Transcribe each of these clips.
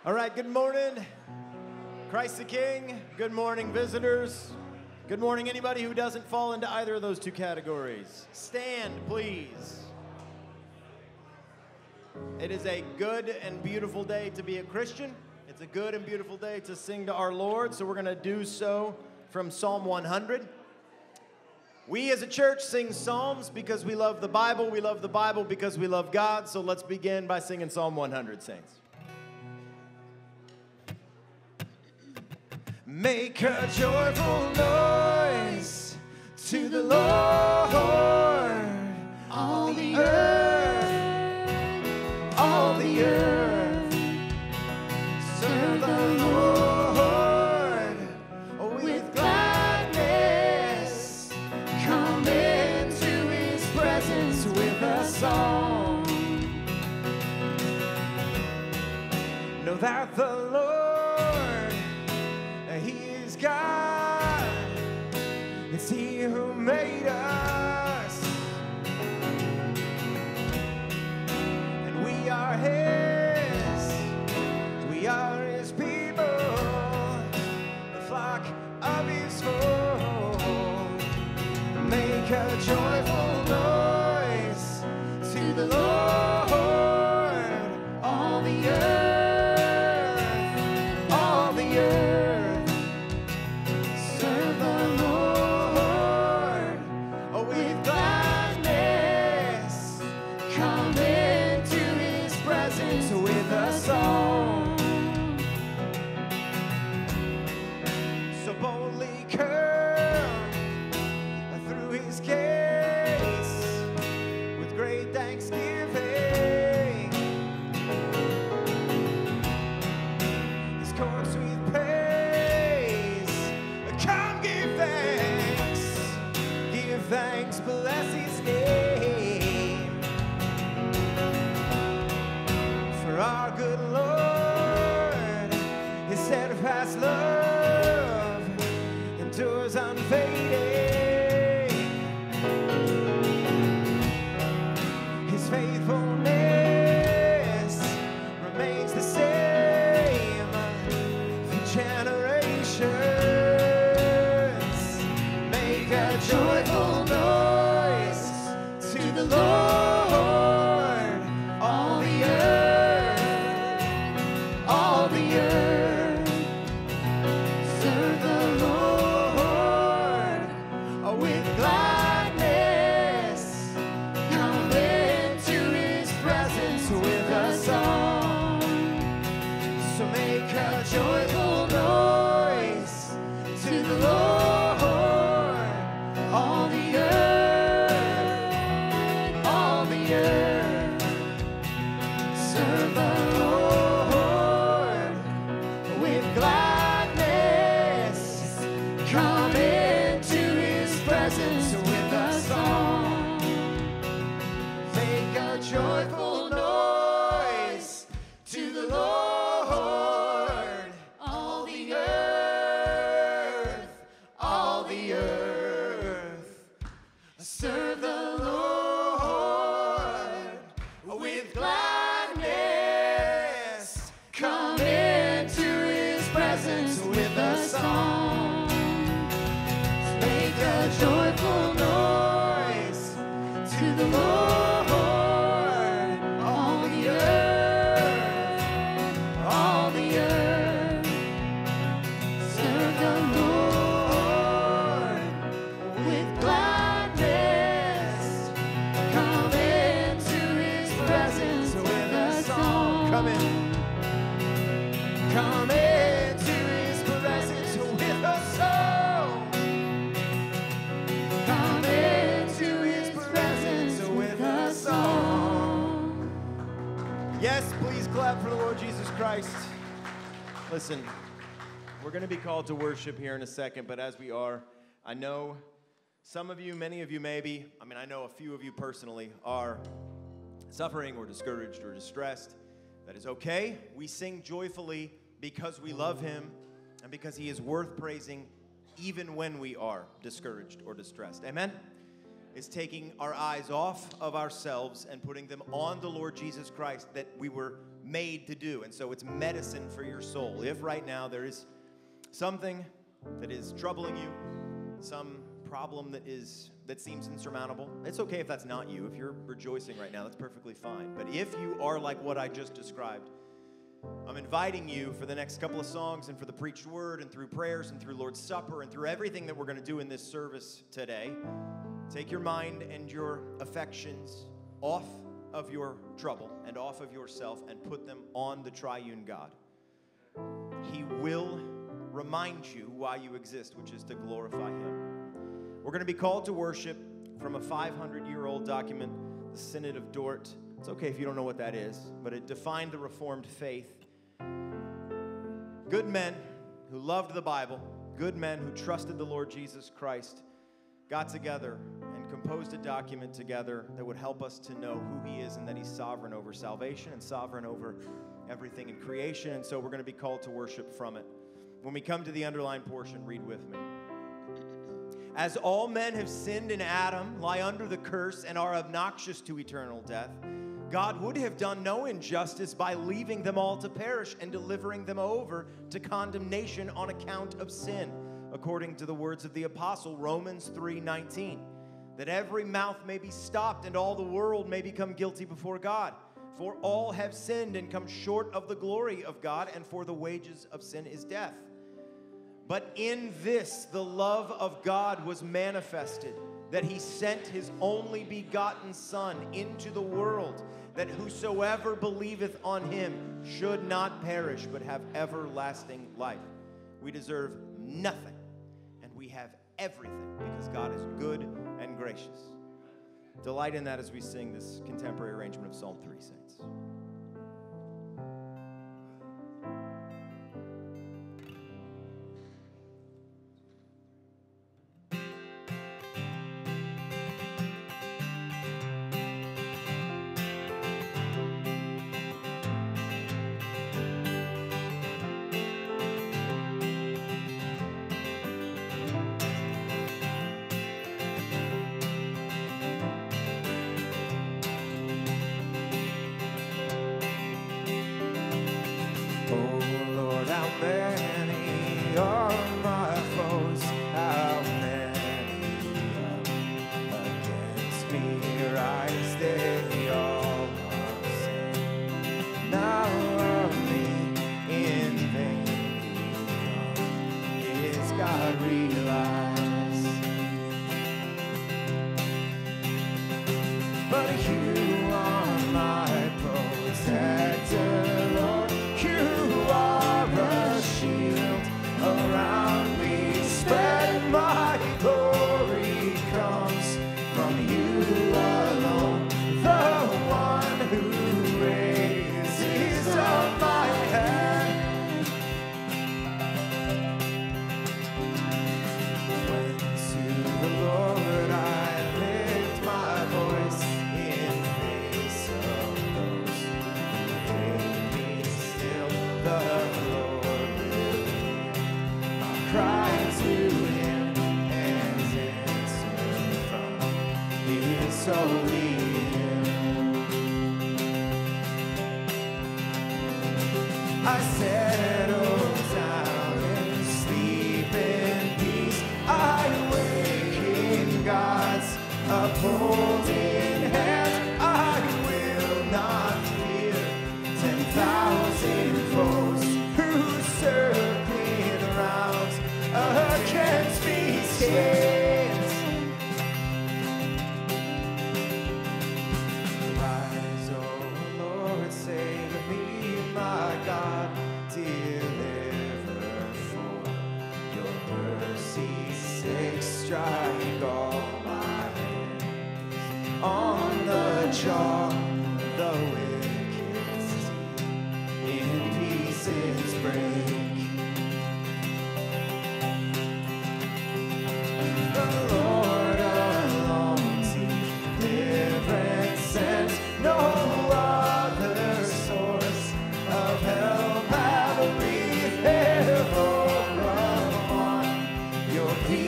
All right, good morning, Christ the King. Good morning, visitors. Good morning, anybody who doesn't fall into either of those two categories. Stand, please. It is a good and beautiful day to be a Christian. It's a good and beautiful day to sing to our Lord, so we're going to do so from Psalm 100. We as a church sing psalms because we love the Bible. We love the Bible because we love God, so let's begin by singing Psalm 100, saints. Make a joyful noise to the Lord, all the earth, all the earth. Serve the Lord with gladness. Come into His presence with a song. Know that the Lord, He is God. It's He who made us, and we are His. We are His people, the flock of His fold. Make a joyful noise to the Lord, all the earth, all the earth. Serve the Lord with gladness. Come into His presence with a song. So boldly come through His gates with great thanksgiving. His courts with praise. Come give thanks. Give thanks, bless His name. For our good Lord, His steadfast love endures unfading. His faithfulness remains the same for generations. Make a joyful noise to the Lord, all the earth, all the earth. Serve the Lord with gladness. Come into His presence with a song. So make a joyful noise to the Lord, all the earth, all the earth. Serve the Lord with gladness. Come into His presence with a song. Make a joyful noise to the Lord, all the earth, all the earth. Serve the Lord with gladness. Come into His presence with a song. Make a joyful noise to the Lord, all the earth, all the earth. Serve the Lord with gladness. Come into His presence with a song. Come in. Come into His presence with a song. Come into His presence with a song. Yes, please clap for the Lord Jesus Christ. Listen, we're going to be called to worship here in a second, but as we are, I know some of you, many of you maybe, I know a few of you personally are suffering or discouraged or distressed. That is okay. We sing joyfully because we love Him and because He is worth praising even when we are discouraged or distressed. Amen? It's taking our eyes off of ourselves and putting them on the Lord Jesus Christ that we were made to do. And so it's medicine for your soul. If right now there is something that is troubling you, some problem that seems insurmountable, it's okay if that's not you. If you're rejoicing right now, that's perfectly fine. But if you are like what I just described, I'm inviting you for the next couple of songs and for the preached word and through prayers and through Lord's Supper and through everything that we're going to do in this service today, take your mind and your affections off of your trouble and off of yourself and put them on the triune God. He will remind you why you exist, which is to glorify Him. We're going to be called to worship from a 500-year-old document, the Synod of Dort. It's okay if you don't know what that is, but it defined the Reformed faith. Good men who loved the Bible, good men who trusted the Lord Jesus Christ, got together and composed a document together that would help us to know who He is and that He's sovereign over salvation and sovereign over everything in creation. And so we're going to be called to worship from it. When we come to the underlined portion, read with me. As all men have sinned in Adam, lie under the curse, and are obnoxious to eternal death, God would have done no injustice by leaving them all to perish and delivering them over to condemnation on account of sin, according to the words of the apostle, Romans 3:19, that every mouth may be stopped and all the world may become guilty before God. For all have sinned and come short of the glory of God, and for the wages of sin is death. But in this the love of God was manifested, that He sent His only begotten Son into the world, that whosoever believeth on Him should not perish, but have everlasting life. We deserve nothing, and we have everything, because God is good and gracious. Delight in that as we sing this contemporary arrangement of Psalm 3, saints.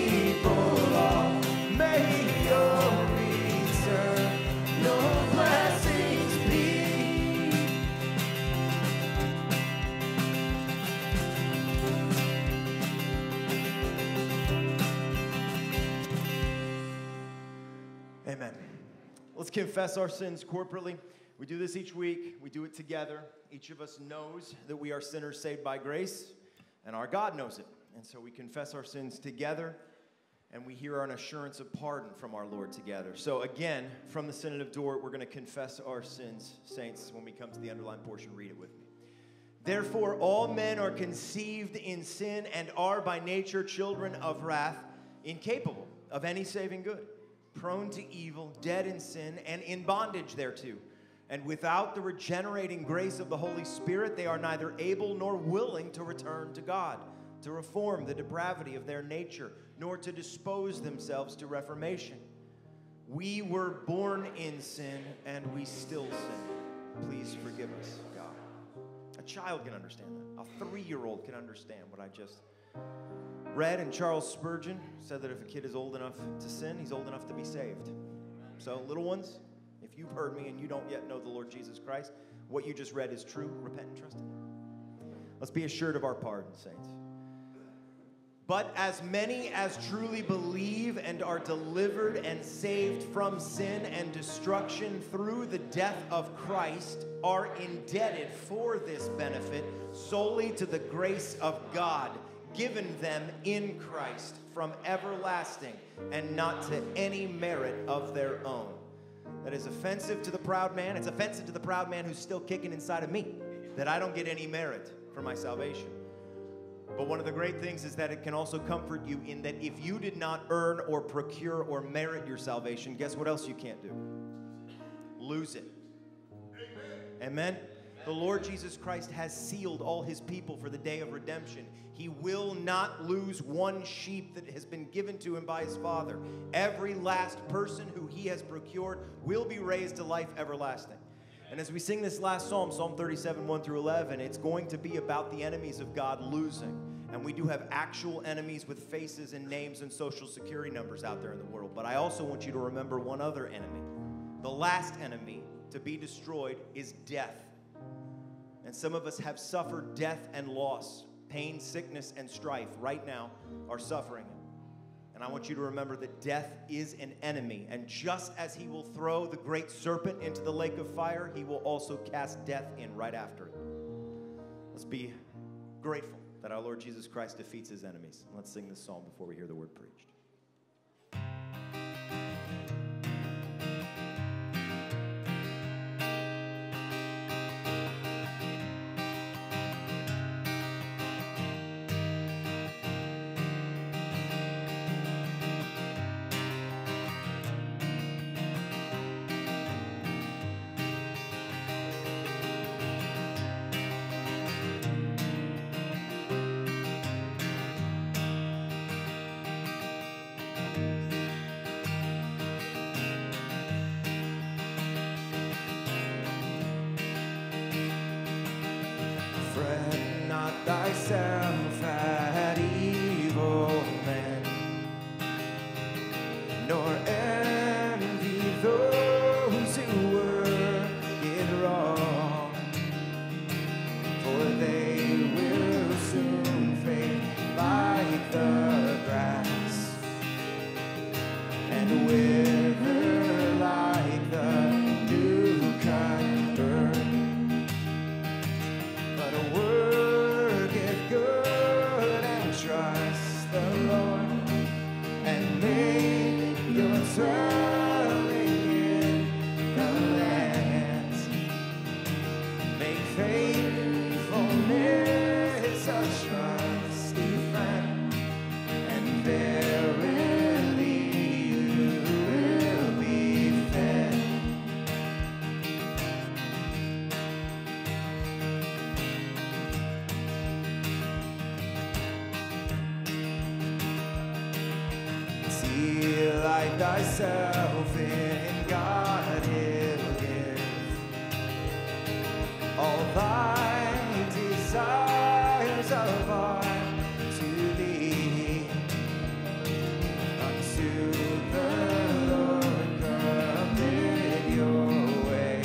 Bless Let's confess our sins corporately. We do this each week. We do it together. Each of us knows that we are sinners saved by grace, and our God knows it. And so we confess our sins together, and we hear an assurance of pardon from our Lord together. So again, from the Synod of Dort, we're going to confess our sins. Saints, when we come to the underlined portion, read it with me. Therefore, all men are conceived in sin and are by nature children of wrath, incapable of any saving good, prone to evil, dead in sin, and in bondage thereto. And without the regenerating grace of the Holy Spirit, they are neither able nor willing to return to God, to reform the depravity of their nature, nor to dispose themselves to reformation. We were born in sin, and we still sin. Please forgive us, God. A child can understand that. A 3-year-old can understand what I just read. And Charles Spurgeon said that if a kid is old enough to sin, he's old enough to be saved. So, little ones, if you've heard me and you don't yet know the Lord Jesus Christ, what you just read is true. Repent and trust in Him. Let's be assured of our pardon, saints. But as many as truly believe and are delivered and saved from sin and destruction through the death of Christ are indebted for this benefit solely to the grace of God given them in Christ from everlasting and not to any merit of their own. That is offensive to the proud man. It's offensive to the proud man who's still kicking inside of me, that I don't get any merit for my salvation. But one of the great things is that it can also comfort you in that if you did not earn or procure or merit your salvation, guess what else you can't do? Lose it. Amen? The Lord Jesus Christ has sealed all His people for the day of redemption. He will not lose one sheep that has been given to Him by His Father. Every last person who He has procured will be raised to life everlasting. And as we sing this last psalm, Psalm 37, 1 through 11, it's going to be about the enemies of God losing. And we do have actual enemies with faces and names and social security numbers out there in the world. But I also want you to remember one other enemy. The last enemy to be destroyed is death. And some of us have suffered death and loss, pain, sickness, and strife right now are suffering it. And I want you to remember that death is an enemy. And just as He will throw the great serpent into the lake of fire, He will also cast death in right after it. Let's be grateful that our Lord Jesus Christ defeats His enemies. Let's sing this psalm before we hear the word preached. Thyself at evil men, nor envy those who work it wrong, for they will soon fade like the grass and wither like the new cut herb. But a word good and trust the Lord and make your dwelling in the land. Make faithfulness a trusty friend, and verily you will be fed. Delight thyself in God, He'll give all thy desires of heart to thee. Unto the Lord commit your way,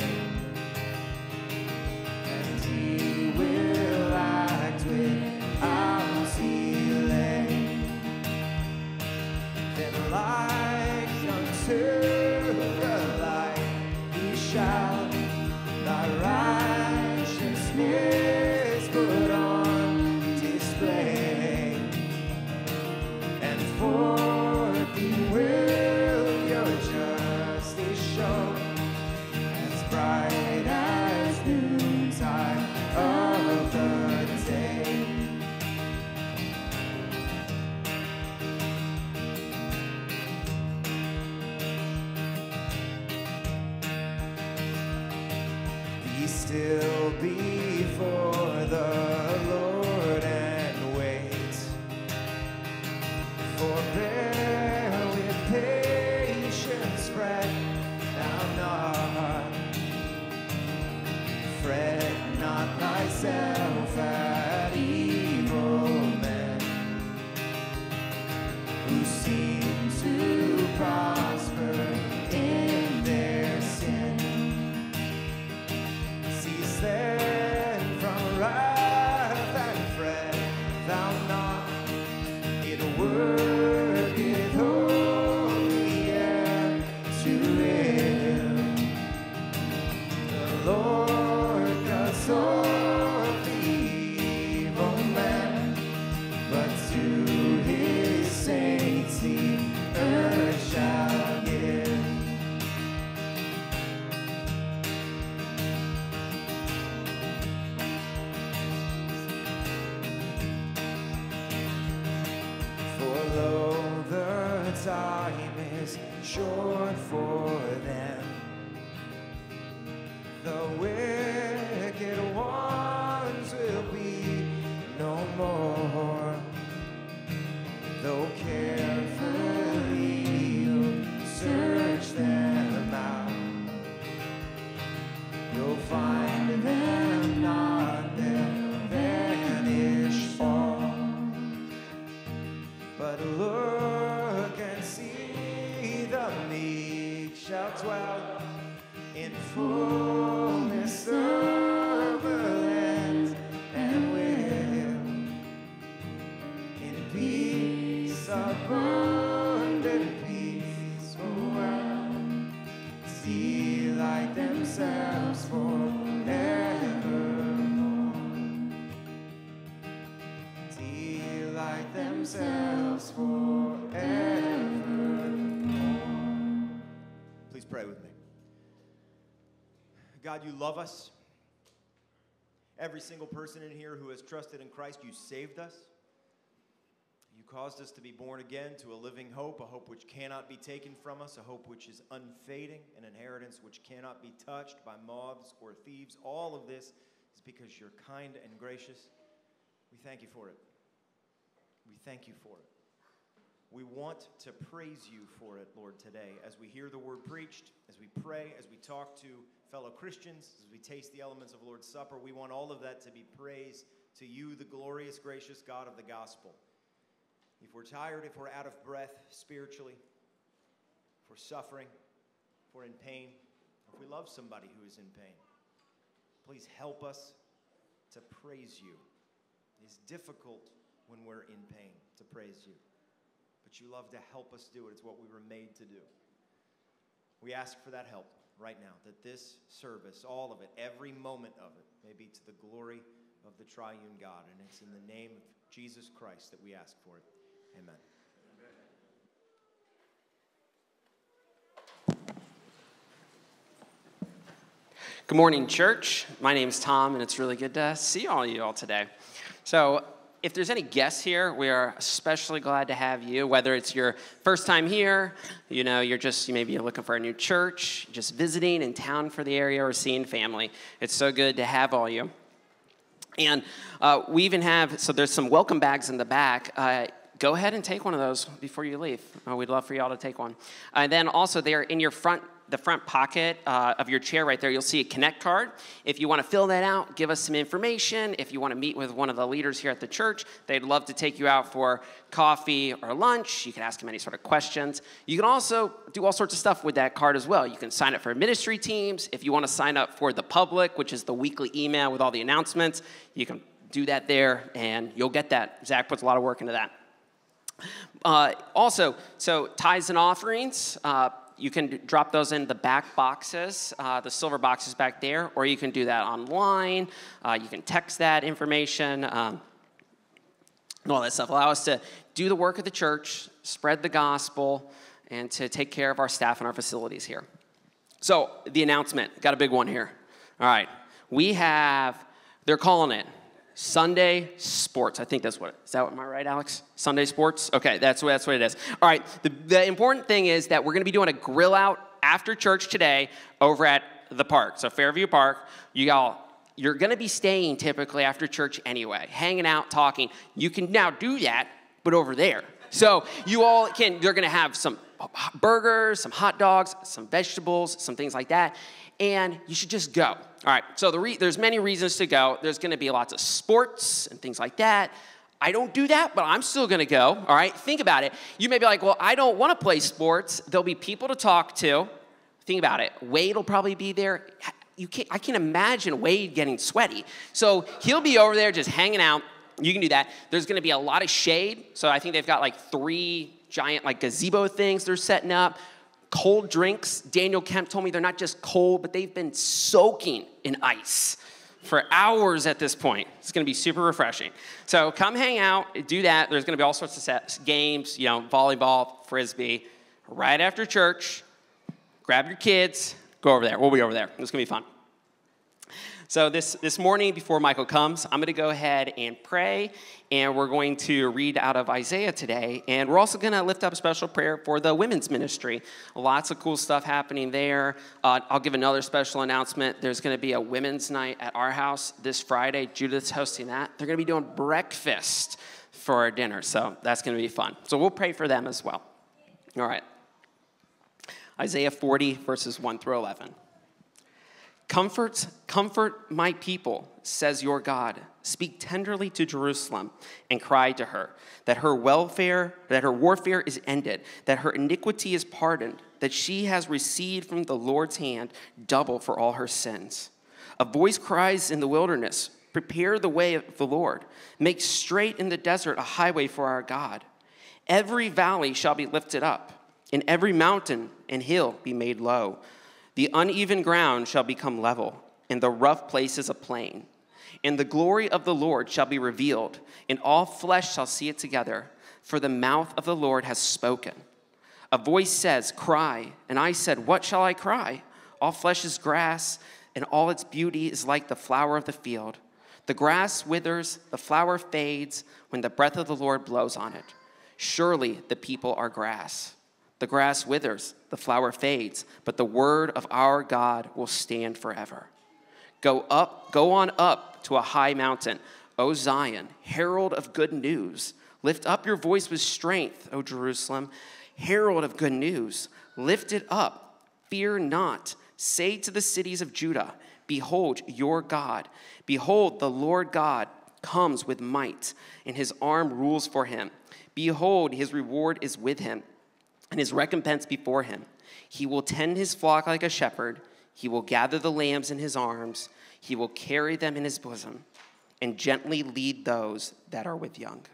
and He will act without delay. Then like unto the light assured for them. The wicked ones will be no more, though carefully you'll search them out. You'll find them not, they'll vanish all. But look and see, the meek shall dwell in fullness of the land, and will in peace, abundant peace, delight themselves forevermore. Delight themselves forevermore. Please pray with me. God, you love us. Every single person in here who has trusted in Christ, you saved us. You caused us to be born again to a living hope, a hope which cannot be taken from us, a hope which is unfading, an inheritance which cannot be touched by moths or thieves. All of this is because you're kind and gracious. We thank you for it. We thank you for it. We want to praise you for it, Lord, today, as we hear the word preached, as we pray, as we talk to fellow Christians, as we taste the elements of Lord's Supper. We want all of that to be praise to you, the glorious, gracious God of the gospel. If we're tired, if we're out of breath spiritually, if we're suffering, if we're in pain, if we love somebody who is in pain, please help us to praise you. It is difficult when we're in pain to praise you, but you love to help us do it. It's what we were made to do. We ask for that help right now, that this service, all of it, every moment of it, may be to the glory of the triune God. And it's in the name of Jesus Christ that we ask for it. Amen. Good morning, church. My name's Tom, and it's really good to see all you all today. So if there's any guests here, we are especially glad to have you, whether it's your first time here, you maybe you're looking for a new church, just visiting in town for the area, or seeing family. It's so good to have all you. And we even have, so there's some welcome bags in the back. Go ahead and take one of those before you leave. We'd love for y'all to take one. And then also there in your the front pocket of your chair right there, you'll see a Connect card. If you want to fill that out, give us some information. If you want to meet with one of the leaders here at the church, they'd love to take you out for coffee or lunch. You can ask them any sort of questions. You can also do all sorts of stuff with that card as well. You can sign up for ministry teams. If you want to sign up for the public, which is the weekly email with all the announcements, you can do that there, and you'll get that. Zach puts a lot of work into that. Also, so tithes and offerings, you can drop those in the back boxes, the silver boxes back there, or you can do that online. You can text that information, and all that stuff. Allow us to do the work of the church, spread the gospel, and to take care of our staff and our facilities here. So the announcement, got a big one here. All right, they're calling it Sunday Sports. I think that's what, am I right, Alex? Sunday Sports? Okay, that's what it is. All right, the important thing is that we're going to be doing a grill out after church today over at the park. So Fairview Park, you're going to be staying typically after church anyway, hanging out, talking. You can now do that, but over there. So you're going to have some burgers, some hot dogs, some vegetables, some things like that. And you should just go. All right, so there's many reasons to go. There's going to be lots of sports and things like that. I don't do that, but I'm still going to go. All right, think about it. You may be like, well, I don't want to play sports. There'll be people to talk to. Think about it. Wade will probably be there. I can't imagine Wade getting sweaty. So he'll be over there just hanging out. You can do that. There's going to be a lot of shade. So I think they've got like 3 giant gazebo things they're setting up. Cold drinks. Daniel Kemp told me they're not just cold, but they've been soaking in ice for hours at this point. It's going to be super refreshing. So come hang out, do that. There's going to be all sorts of games, volleyball, frisbee. Right after church, grab your kids, go over there. We'll be over there. It's going to be fun. So this morning, before Michael comes, I'm going to go ahead and pray, and we're going to read out of Isaiah today. And we're also going to lift up a special prayer for the women's ministry. Lots of cool stuff happening there. I'll give another special announcement. There's going to be a women's night at our house this Friday. Judith's hosting that. They're going to be doing breakfast for our dinner, so that's going to be fun. So we'll pray for them as well. All right. Isaiah 40, verses 1 through 11. Comfort my people, says your God. Speak tenderly to Jerusalem and cry to her that her warfare is ended, that her iniquity is pardoned, that she has received from the Lord's hand double for all her sins. A voice cries in the wilderness, prepare the way of the Lord. Make straight in the desert a highway for our God. Every valley shall be lifted up, and every mountain and hill be made low. The uneven ground shall become level, and the rough places a plain. And the glory of the Lord shall be revealed, and all flesh shall see it together, for the mouth of the Lord has spoken. A voice says, cry, and I said, what shall I cry? All flesh is grass, and all its beauty is like the flower of the field. The grass withers, the flower fades, when the breath of the Lord blows on it. Surely the people are grass. The grass withers, the flower fades, but the word of our God will stand forever. Go on up to a high mountain, O Zion, herald of good news. Lift up your voice with strength, O Jerusalem, herald of good news. Lift it up, fear not. Say to the cities of Judah, behold your God. Behold, the Lord God comes with might, and his arm rules for him. Behold, his reward is with him, and his recompense before him. He will tend his flock like a shepherd. He will gather the lambs in his arms. He will carry them in his bosom and gently lead those that are with young.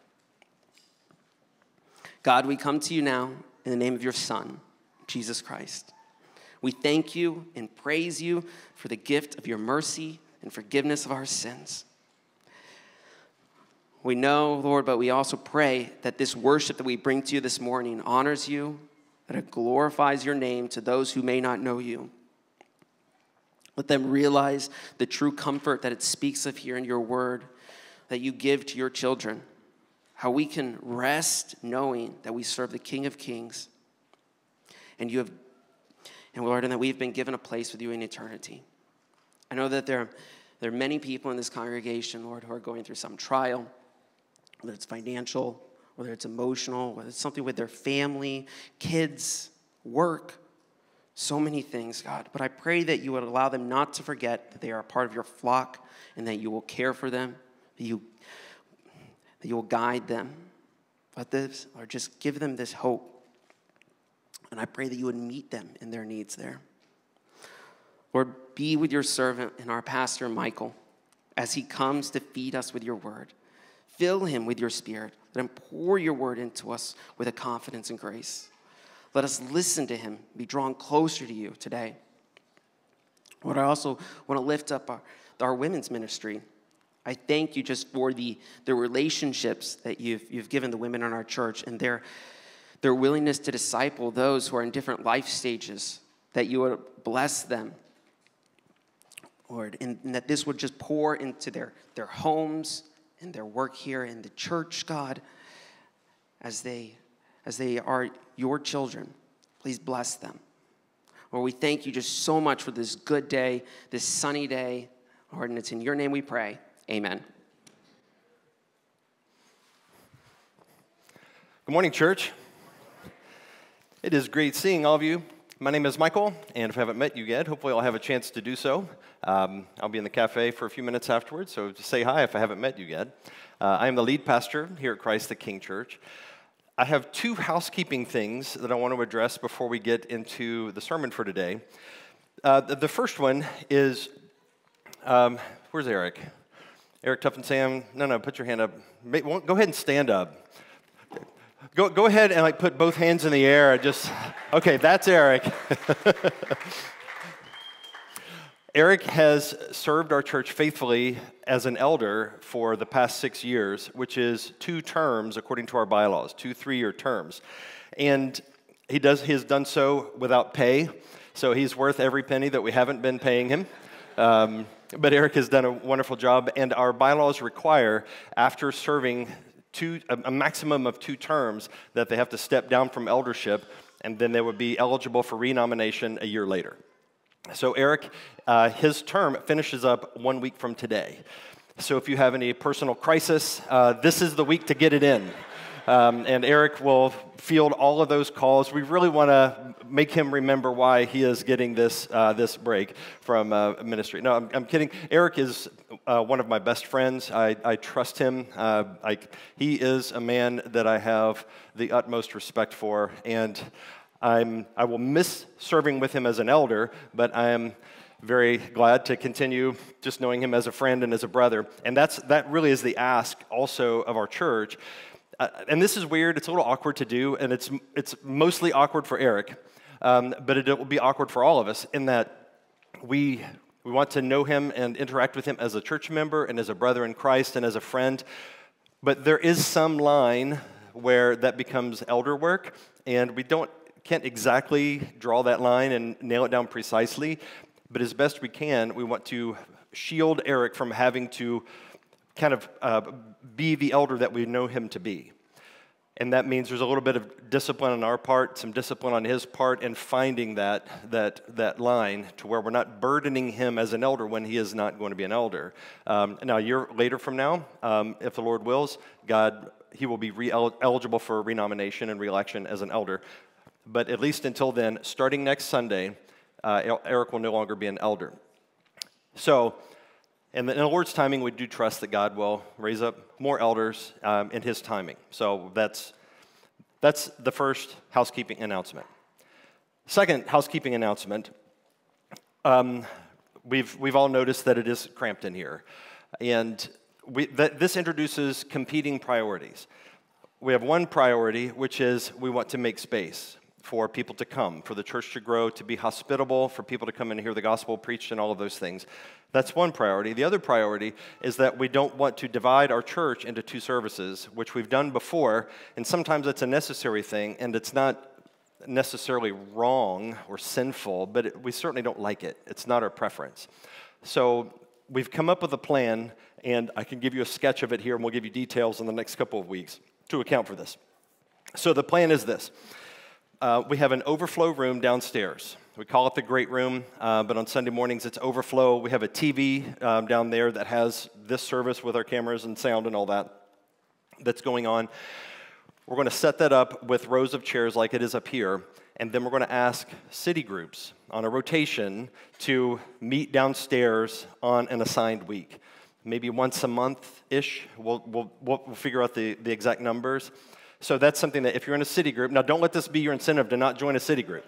God, we come to you now in the name of your Son, Jesus Christ. We thank you and praise you for the gift of your mercy and forgiveness of our sins. We know, Lord, but we also pray that this worship that we bring to you this morning honors you, that it glorifies your name to those who may not know you. Let them realize the true comfort that it speaks of here in your word that you give to your children, how we can rest knowing that we serve the King of Kings, and Lord, and that we've been given a place with you in eternity. I know that there are many people in this congregation, Lord, who are going through some trial, whether it's financial, whether it's emotional, whether it's something with their family, kids, work, so many things, God. But I pray that you would allow them not to forget that they are a part of your flock and that you will care for them, that you will guide them. Or just give them this hope. And I pray that you would meet them in their needs there. Lord, be with your servant and our pastor, Michael, as he comes to feed us with your word. Fill him with your spirit. Let him pour your word into us with a confidence and grace. Let us listen to him, be drawn closer to you today. Lord, I also want to lift up our women's ministry. I thank you just for the relationships that you've given the women in our church and their willingness to disciple those who are in different life stages, that you would bless them, Lord, and that this would just pour into their homes and their work here in the church, God, as they are your children. Please bless them. Lord, we thank you just so much for this good day, this sunny day, Lord, and it's in your name we pray. Amen. Good morning, church. It is great seeing all of you. My name is Michael, and if I haven't met you yet, hopefully I'll have a chance to do so. I'll be in the cafe for a few minutes afterwards, so just say hi if I haven't met you yet. I am the lead pastor here at Christ the King Church. I have two housekeeping things that I want to address before we get into the sermon for today. The first one is, where's Eric? Eric, Tuff, and Sam? No, put your hand up. Go ahead and stand up. Go ahead and put both hands in the air. Okay, that's Eric. Eric has served our church faithfully as an elder for the past 6 years, which is 2 terms according to our bylaws, 2 3-year terms. And he has done so without pay, so he's worth every penny that we haven't been paying him. but Eric has done a wonderful job, and our bylaws require, after serving a maximum of 2 terms, that they have to step down from eldership, and then they would be eligible for renomination a year later. So Eric, his term finishes up 1 week from today. So if you have any personal crisis, this is the week to get it in. And Eric will field all of those calls. We really want to make him remember why he is getting this break from ministry. No, I'm kidding. Eric is one of my best friends. I trust him. He is a man that I have the utmost respect for, and I will miss serving with him as an elder, but I am very glad to continue just knowing him as a friend and as a brother. And that really is the ask also of our church. And this is weird, it's a little awkward to do, and it's mostly awkward for Eric, but it will be awkward for all of us in that we want to know him and interact with him as a church member and as a brother in Christ and as a friend, but there is some line where that becomes elder work, and we can't exactly draw that line and nail it down precisely, but as best we can, we want to shield Eric from having to kind of be the elder that we know him to be. And that means there's a little bit of discipline on our part, some discipline on his part, and finding that line to where we're not burdening him as an elder when he is not going to be an elder. Now, a year later from now, if the Lord wills, he will be eligible for renomination and reelection as an elder. But at least until then, starting next Sunday, Eric will no longer be an elder. So, in the Lord's timing, we do trust that God will raise up more elders in His timing. So that's the first housekeeping announcement. Second housekeeping announcement. We've all noticed that it is cramped in here, and this introduces competing priorities. We have one priority, which is we want to make space for people to come, for the church to grow, to be hospitable, for people to come and hear the gospel preached and all of those things. That's one priority. The other priority is that we don't want to divide our church into 2 services, which we've done before, and sometimes it's a necessary thing, and it's not necessarily wrong or sinful, but we certainly don't like it. It's not our preference. So we've come up with a plan, and I can give you a sketch of it here, and we'll give you details in the next couple of weeks to account for this. So the plan is this. We have an overflow room downstairs. We call it the Great Room, but on Sunday mornings it's overflow. We have a TV down there that has this service with our cameras and sound and all that's going on. We're going to set that up with rows of chairs like it is up here, and then we're going to ask city groups on a rotation to meet downstairs on an assigned week. Maybe once a month-ish. We'll figure out the exact numbers. So that's something that if you're in a city group, now don't let this be your incentive to not join a city group.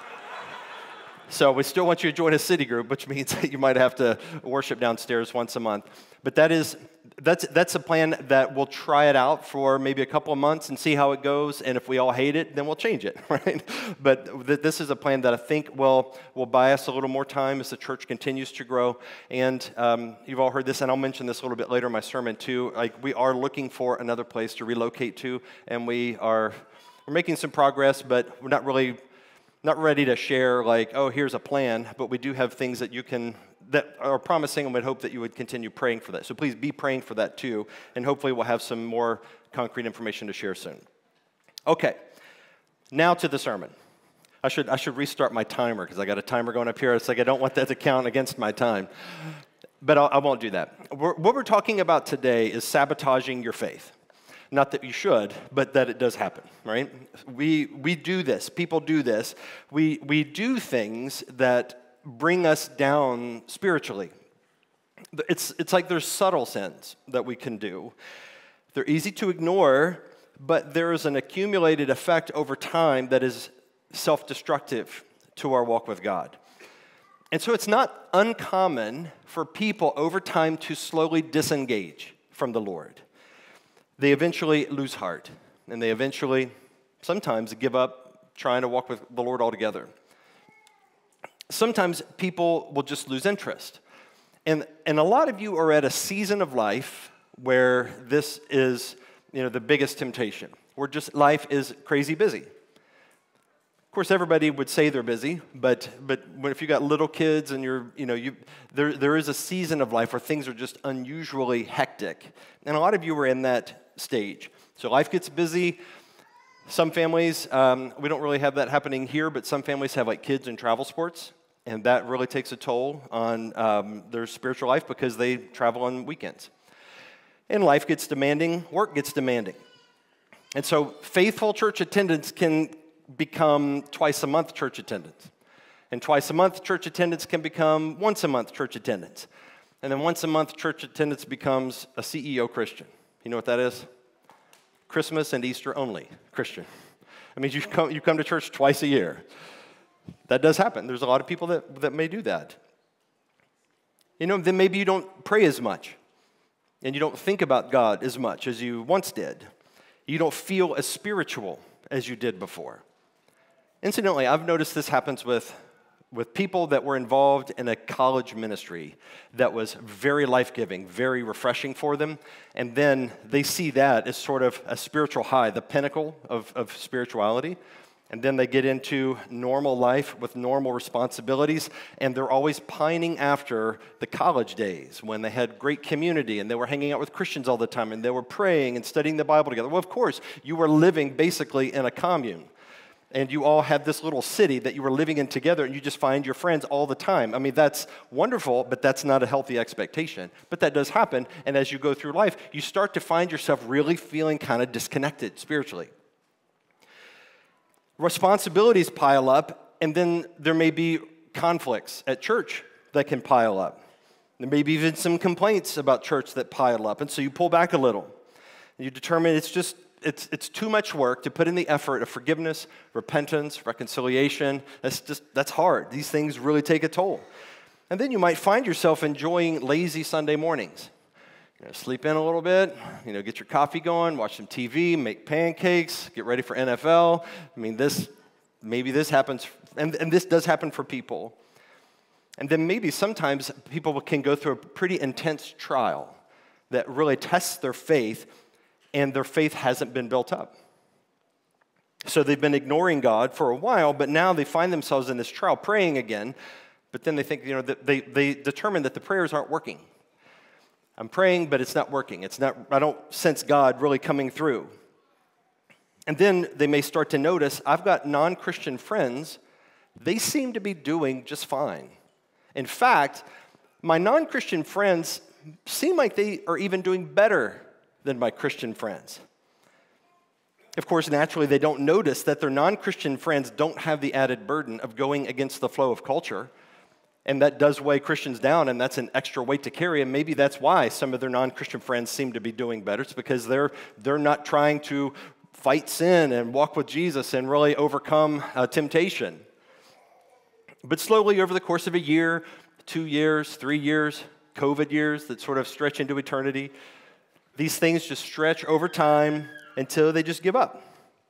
So we still want you to join a city group, which means that you might have to worship downstairs once a month. But that's a plan that we'll try it out for maybe a couple of months and see how it goes. And if we all hate it, then we'll change it, right? But this is a plan that I think will buy us a little more time as the church continues to grow. And you've all heard this, and I'll mention this a little bit later in my sermon too. Like, we are looking for another place to relocate to, and we're making some progress, but we're not ready to share like, oh, here's a plan, but we do have things that are promising, and we'd hope that you would continue praying for that. So please be praying for that too, and hopefully we'll have some more concrete information to share soon. Okay, now to the sermon. I should restart my timer because I got a timer going up here. It's like I don't want that to count against my time, but I won't do that. What we're talking about today is sabotaging your faith. Not that you should, but that it does happen, right? We do this. People do this. We do things that bring us down spiritually. It's like there's subtle sins that we can do. They're easy to ignore, but there is an accumulated effect over time that is self-destructive to our walk with God. And so it's not uncommon for people over time to slowly disengage from the Lord. They eventually lose heart, and they eventually, sometimes, give up trying to walk with the Lord altogether. Sometimes people will just lose interest. And a lot of you are at a season of life where this is, the biggest temptation, where just life is crazy busy. course, everybody would say they're busy, but if you got little kids and there is a season of life where things are just unusually hectic. And a lot of you are in that stage. So life gets busy. Some families, we don't really have that happening here, but some families have like kids in travel sports, and that really takes a toll on their spiritual life because they travel on weekends. And life gets demanding, work gets demanding. And so faithful church attendance can become twice a month church attendance. And twice a month church attendance can become once a month church attendance. And then once a month church attendance becomes a CEO Christian. You know what that is? Christmas and Easter only Christian. I mean, you come to church twice a year. That does happen. There's a lot of people that may do that. Then maybe you don't pray as much. And you don't think about God as much as you once did. You don't feel as spiritual as you did before. Incidentally, I've noticed this happens with people that were involved in a college ministry that was very life-giving, very refreshing for them, and then they see that as sort of a spiritual high, the pinnacle of spirituality, and then they get into normal life with normal responsibilities, and they're always pining after the college days when they had great community and they were hanging out with Christians all the time and they were praying and studying the Bible together. Well, of course, you were living basically in a commune. And you all had this little city that you were living in together, and you just find your friends all the time. I mean, that's wonderful, but that's not a healthy expectation. But that does happen, and as you go through life, you start to find yourself really feeling kind of disconnected spiritually. Responsibilities pile up, and then there may be conflicts at church that can pile up. There may be even some complaints about church that pile up, and so you pull back a little. And you determine it's too much work to put in the effort of forgiveness, repentance, reconciliation. That's hard. These things really take a toll. And then you might find yourself enjoying lazy Sunday mornings. Sleep in a little bit, get your coffee going, watch some TV, make pancakes, get ready for NFL. I mean, maybe this happens, and this does happen for people. And then maybe sometimes people can go through a pretty intense trial that really tests their faith, and their faith hasn't been built up. So they've been ignoring God for a while, but now they find themselves in this trial praying again, but then they think, that they determine that the prayers aren't working. I'm praying, but it's not working. I don't sense God really coming through. And then they may start to notice, I've got non-Christian friends, they seem to be doing just fine. In fact, my non-Christian friends seem like they are even doing better than my Christian friends. Of course, naturally, they don't notice that their non-Christian friends don't have the added burden of going against the flow of culture, and that does weigh Christians down, and that's an extra weight to carry, and maybe that's why some of their non-Christian friends seem to be doing better. It's because they're not trying to fight sin and walk with Jesus and really overcome temptation. But slowly, over the course of a year, 2 years, 3 years, COVID years that sort of stretch into eternity, these things just stretch over time until they just give up.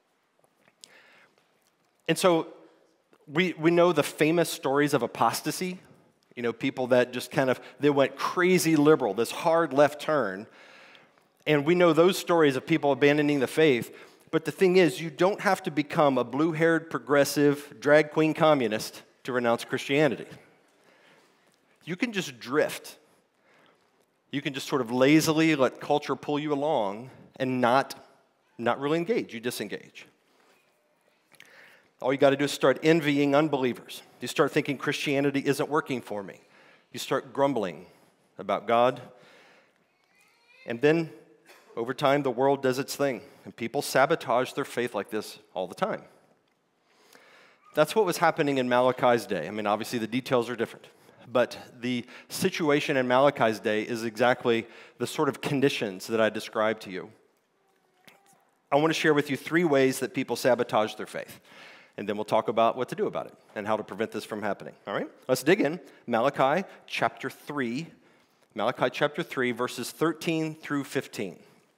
And so we know the famous stories of apostasy, people that just they went crazy liberal, this hard left turn. And we know those stories of people abandoning the faith. But the thing is, you don't have to become a blue-haired, progressive, drag queen communist to renounce Christianity. You can just drift. You can just sort of lazily let culture pull you along and not really engage. You disengage. All you got to do is start envying unbelievers. You start thinking Christianity isn't working for me. You start grumbling about God. And then, over time, the world does its thing. And people sabotage their faith like this all the time. That's what was happening in Malachi's day. I mean, obviously, the details are different. But the situation in Malachi's day is exactly the sort of conditions that I described to you. I want to share with you 3 ways that people sabotage their faith. And then we'll talk about what to do about it and how to prevent this from happening. All right? Let's dig in. Malachi chapter 3. Malachi chapter 3, verses 13 through 15.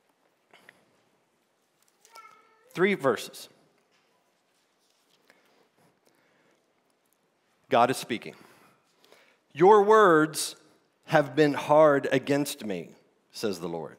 3 verses. God is speaking. Your words have been hard against me, says the Lord.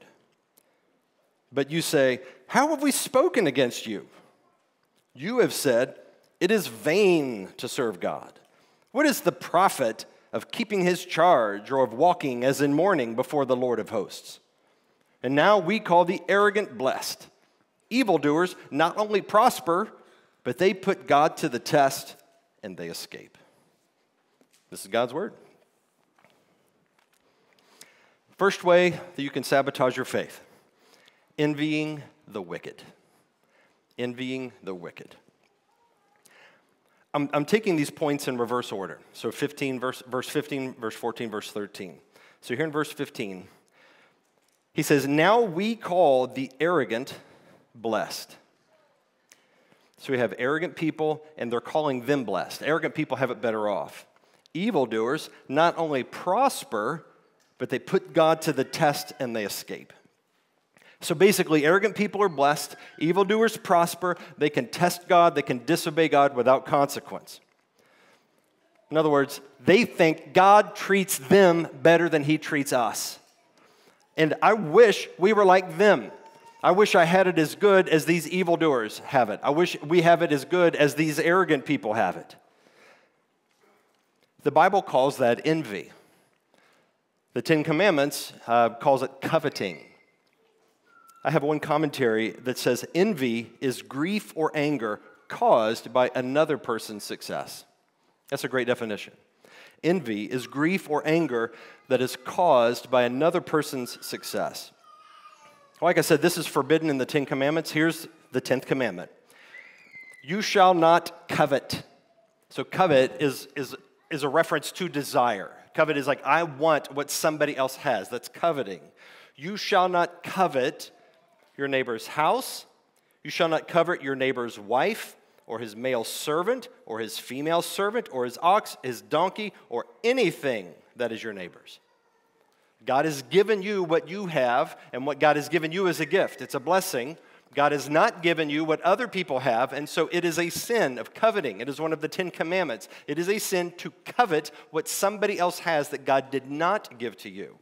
But you say, how have we spoken against you? You have said, It is vain to serve God. What is the profit of keeping his charge or of walking as in mourning before the Lord of hosts? And now we call the arrogant blessed. Evildoers not only prosper, but they put God to the test and they escape. This is God's word. First way that you can sabotage your faith: envying the wicked. Envying the wicked. I'm taking these points in reverse order. So verse 15, verse 14, verse 13. So here in verse 15, he says, now we call the arrogant blessed. So we have arrogant people, and they're calling them blessed. Arrogant people have it better off. Evildoers not only prosper, but they put God to the test and they escape. So basically, arrogant people are blessed, evildoers prosper, they can test God, they can disobey God without consequence. In other words, they think God treats them better than he treats us. And I wish we were like them. I wish I had it as good as these evildoers have it. I wish we have it as good as these arrogant people have it. The Bible calls that envy. The Ten Commandments calls it coveting. I have one commentary that says envy is grief or anger caused by another person's success. That's a great definition. Envy is grief or anger that is caused by another person's success. Like I said, this is forbidden in the Ten Commandments. Here's the 10th commandment. You shall not covet. So covet is a reference to desire. Covet is like, I want what somebody else has. That's coveting. You shall not covet your neighbor's house. You shall not covet your neighbor's wife, or his male servant, or his female servant, or his ox, his donkey, or anything that is your neighbor's. God has given you what you have, and what God has given you is a gift. It's a blessing. God has not given you what other people have, and so it is a sin of coveting. It is one of the 10 commandments. It is a sin to covet what somebody else has that God did not give to you.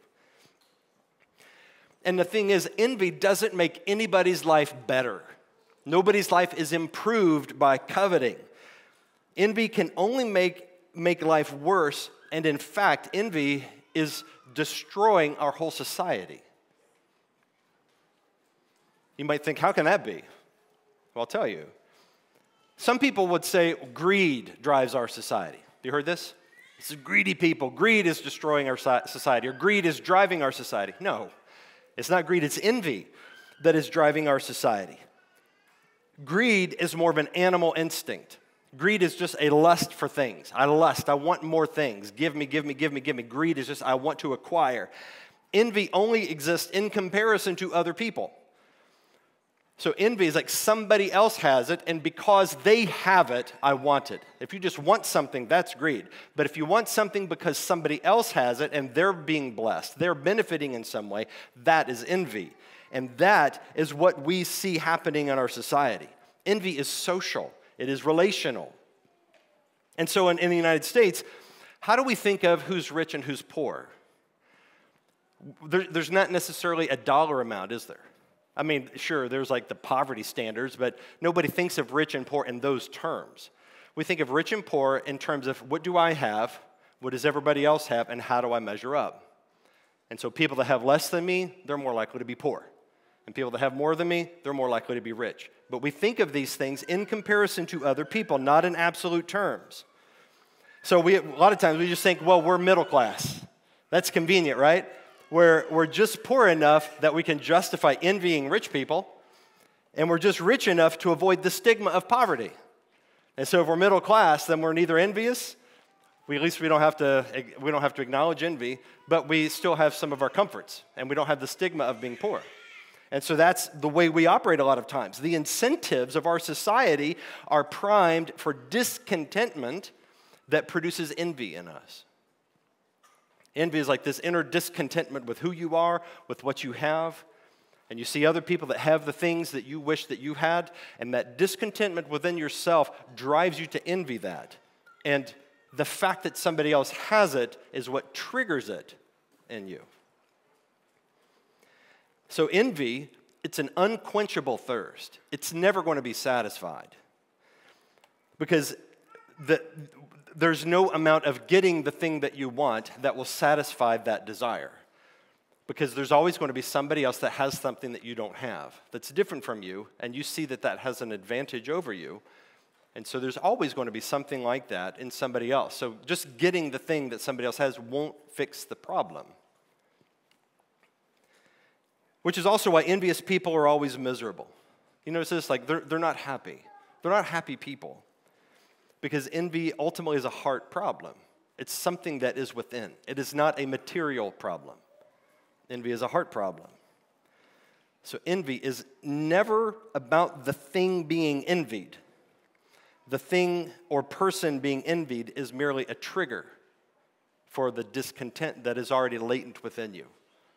And the thing is, envy doesn't make anybody's life better. Nobody's life is improved by coveting. Envy can only make life worse, and in fact, envy is destroying our whole society. You might think, how can that be? Well, I'll tell you. Some people would say greed drives our society. You heard this? It's greedy people. Greed is destroying our society, or greed is driving our society. No. It's not greed, it's envy that is driving our society. Greed is more of an animal instinct. Greed is just a lust for things. I lust, I want more things. Give me, give me, give me, give me. Greed is just, I want to acquire. Envy only exists in comparison to other people. So envy is like somebody else has it, and because they have it, I want it. If you just want something, that's greed. But if you want something because somebody else has it and they're being blessed, they're benefiting in some way, that is envy. And that is what we see happening in our society. Envy is social. It is relational. And so in the United States, how do we think of who's rich and who's poor? There's not necessarily a dollar amount, is there? I mean, sure, there's like the poverty standards, but nobody thinks of rich and poor in those terms. We think of rich and poor in terms of what do I have, what does everybody else have, and how do I measure up? And so people that have less than me, they're more likely to be poor. And people that have more than me, they're more likely to be rich. But we think of these things in comparison to other people, not in absolute terms. So a lot of times we just think, well, we're middle class. That's convenient, right? We're just poor enough that we can justify envying rich people, and we're just rich enough to avoid the stigma of poverty. And so if we're middle class, then we're neither envious, at least we don't have to acknowledge envy, but we still have some of our comforts, and we don't have the stigma of being poor. And so that's the way we operate a lot of times. The incentives of our society are primed for discontentment that produces envy in us. Envy is like this inner discontentment with who you are, with what you have. And you see other people that have the things that you wish that you had, and that discontentment within yourself drives you to envy that. And the fact that somebody else has it is what triggers it in you. So envy, it's an unquenchable thirst. It's never going to be satisfied. Because there's no amount of getting the thing that you want that will satisfy that desire. Because there's always going to be somebody else that has something that you don't have, that's different from you, and you see that that has an advantage over you. And so there's always going to be something like that in somebody else. So just getting the thing that somebody else has won't fix the problem. Which is also why envious people are always miserable. You notice this? Like, they're not happy. They're not happy people. Because envy ultimately is a heart problem. It's something that is within. It is not a material problem. Envy is a heart problem. So envy is never about the thing being envied. The thing or person being envied is merely a trigger for the discontent that is already latent within you.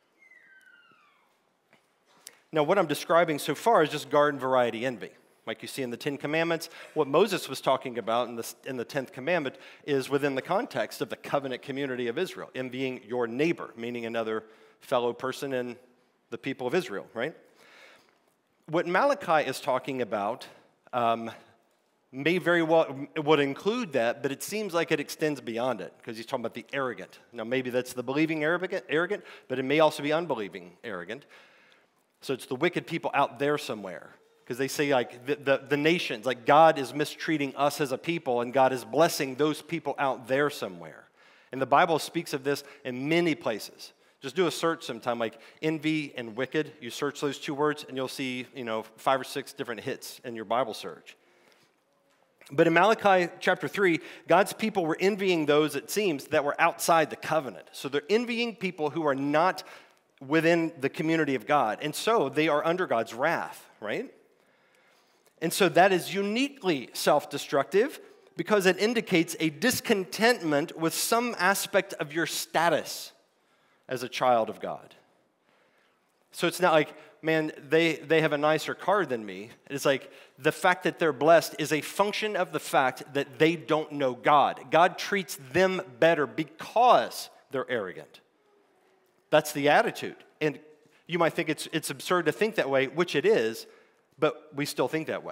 Now, what I'm describing so far is just garden variety envy. Like you see in the Ten Commandments, what Moses was talking about in the 10th commandment is within the context of the covenant community of Israel, envying your neighbor, meaning another fellow person in the people of Israel, right? What Malachi is talking about may very well would include that, but it seems like it extends beyond it, because he's talking about the arrogant. Now, maybe that's the believing arrogant, but it may also be unbelieving arrogant. So it's the wicked people out there somewhere. Because they say, like, the nations, like, God is mistreating us as a people, and God is blessing those people out there somewhere. And the Bible speaks of this in many places. Just do a search sometime, like envy and wicked. You search those two words, and you'll see, 5 or 6 different hits in your Bible search. But in Malachi chapter 3, God's people were envying those, it seems, that were outside the covenant. So they're envying people who are not within the community of God. And so they are under God's wrath, right? And so that is uniquely self-destructive because it indicates a discontentment with some aspect of your status as a child of God. So it's not like, man, they have a nicer car than me. It's like the fact that they're blessed is a function of the fact that they don't know God. God treats them better because they're arrogant. That's the attitude. And you might think it's absurd to think that way, which it is, but we still think that way.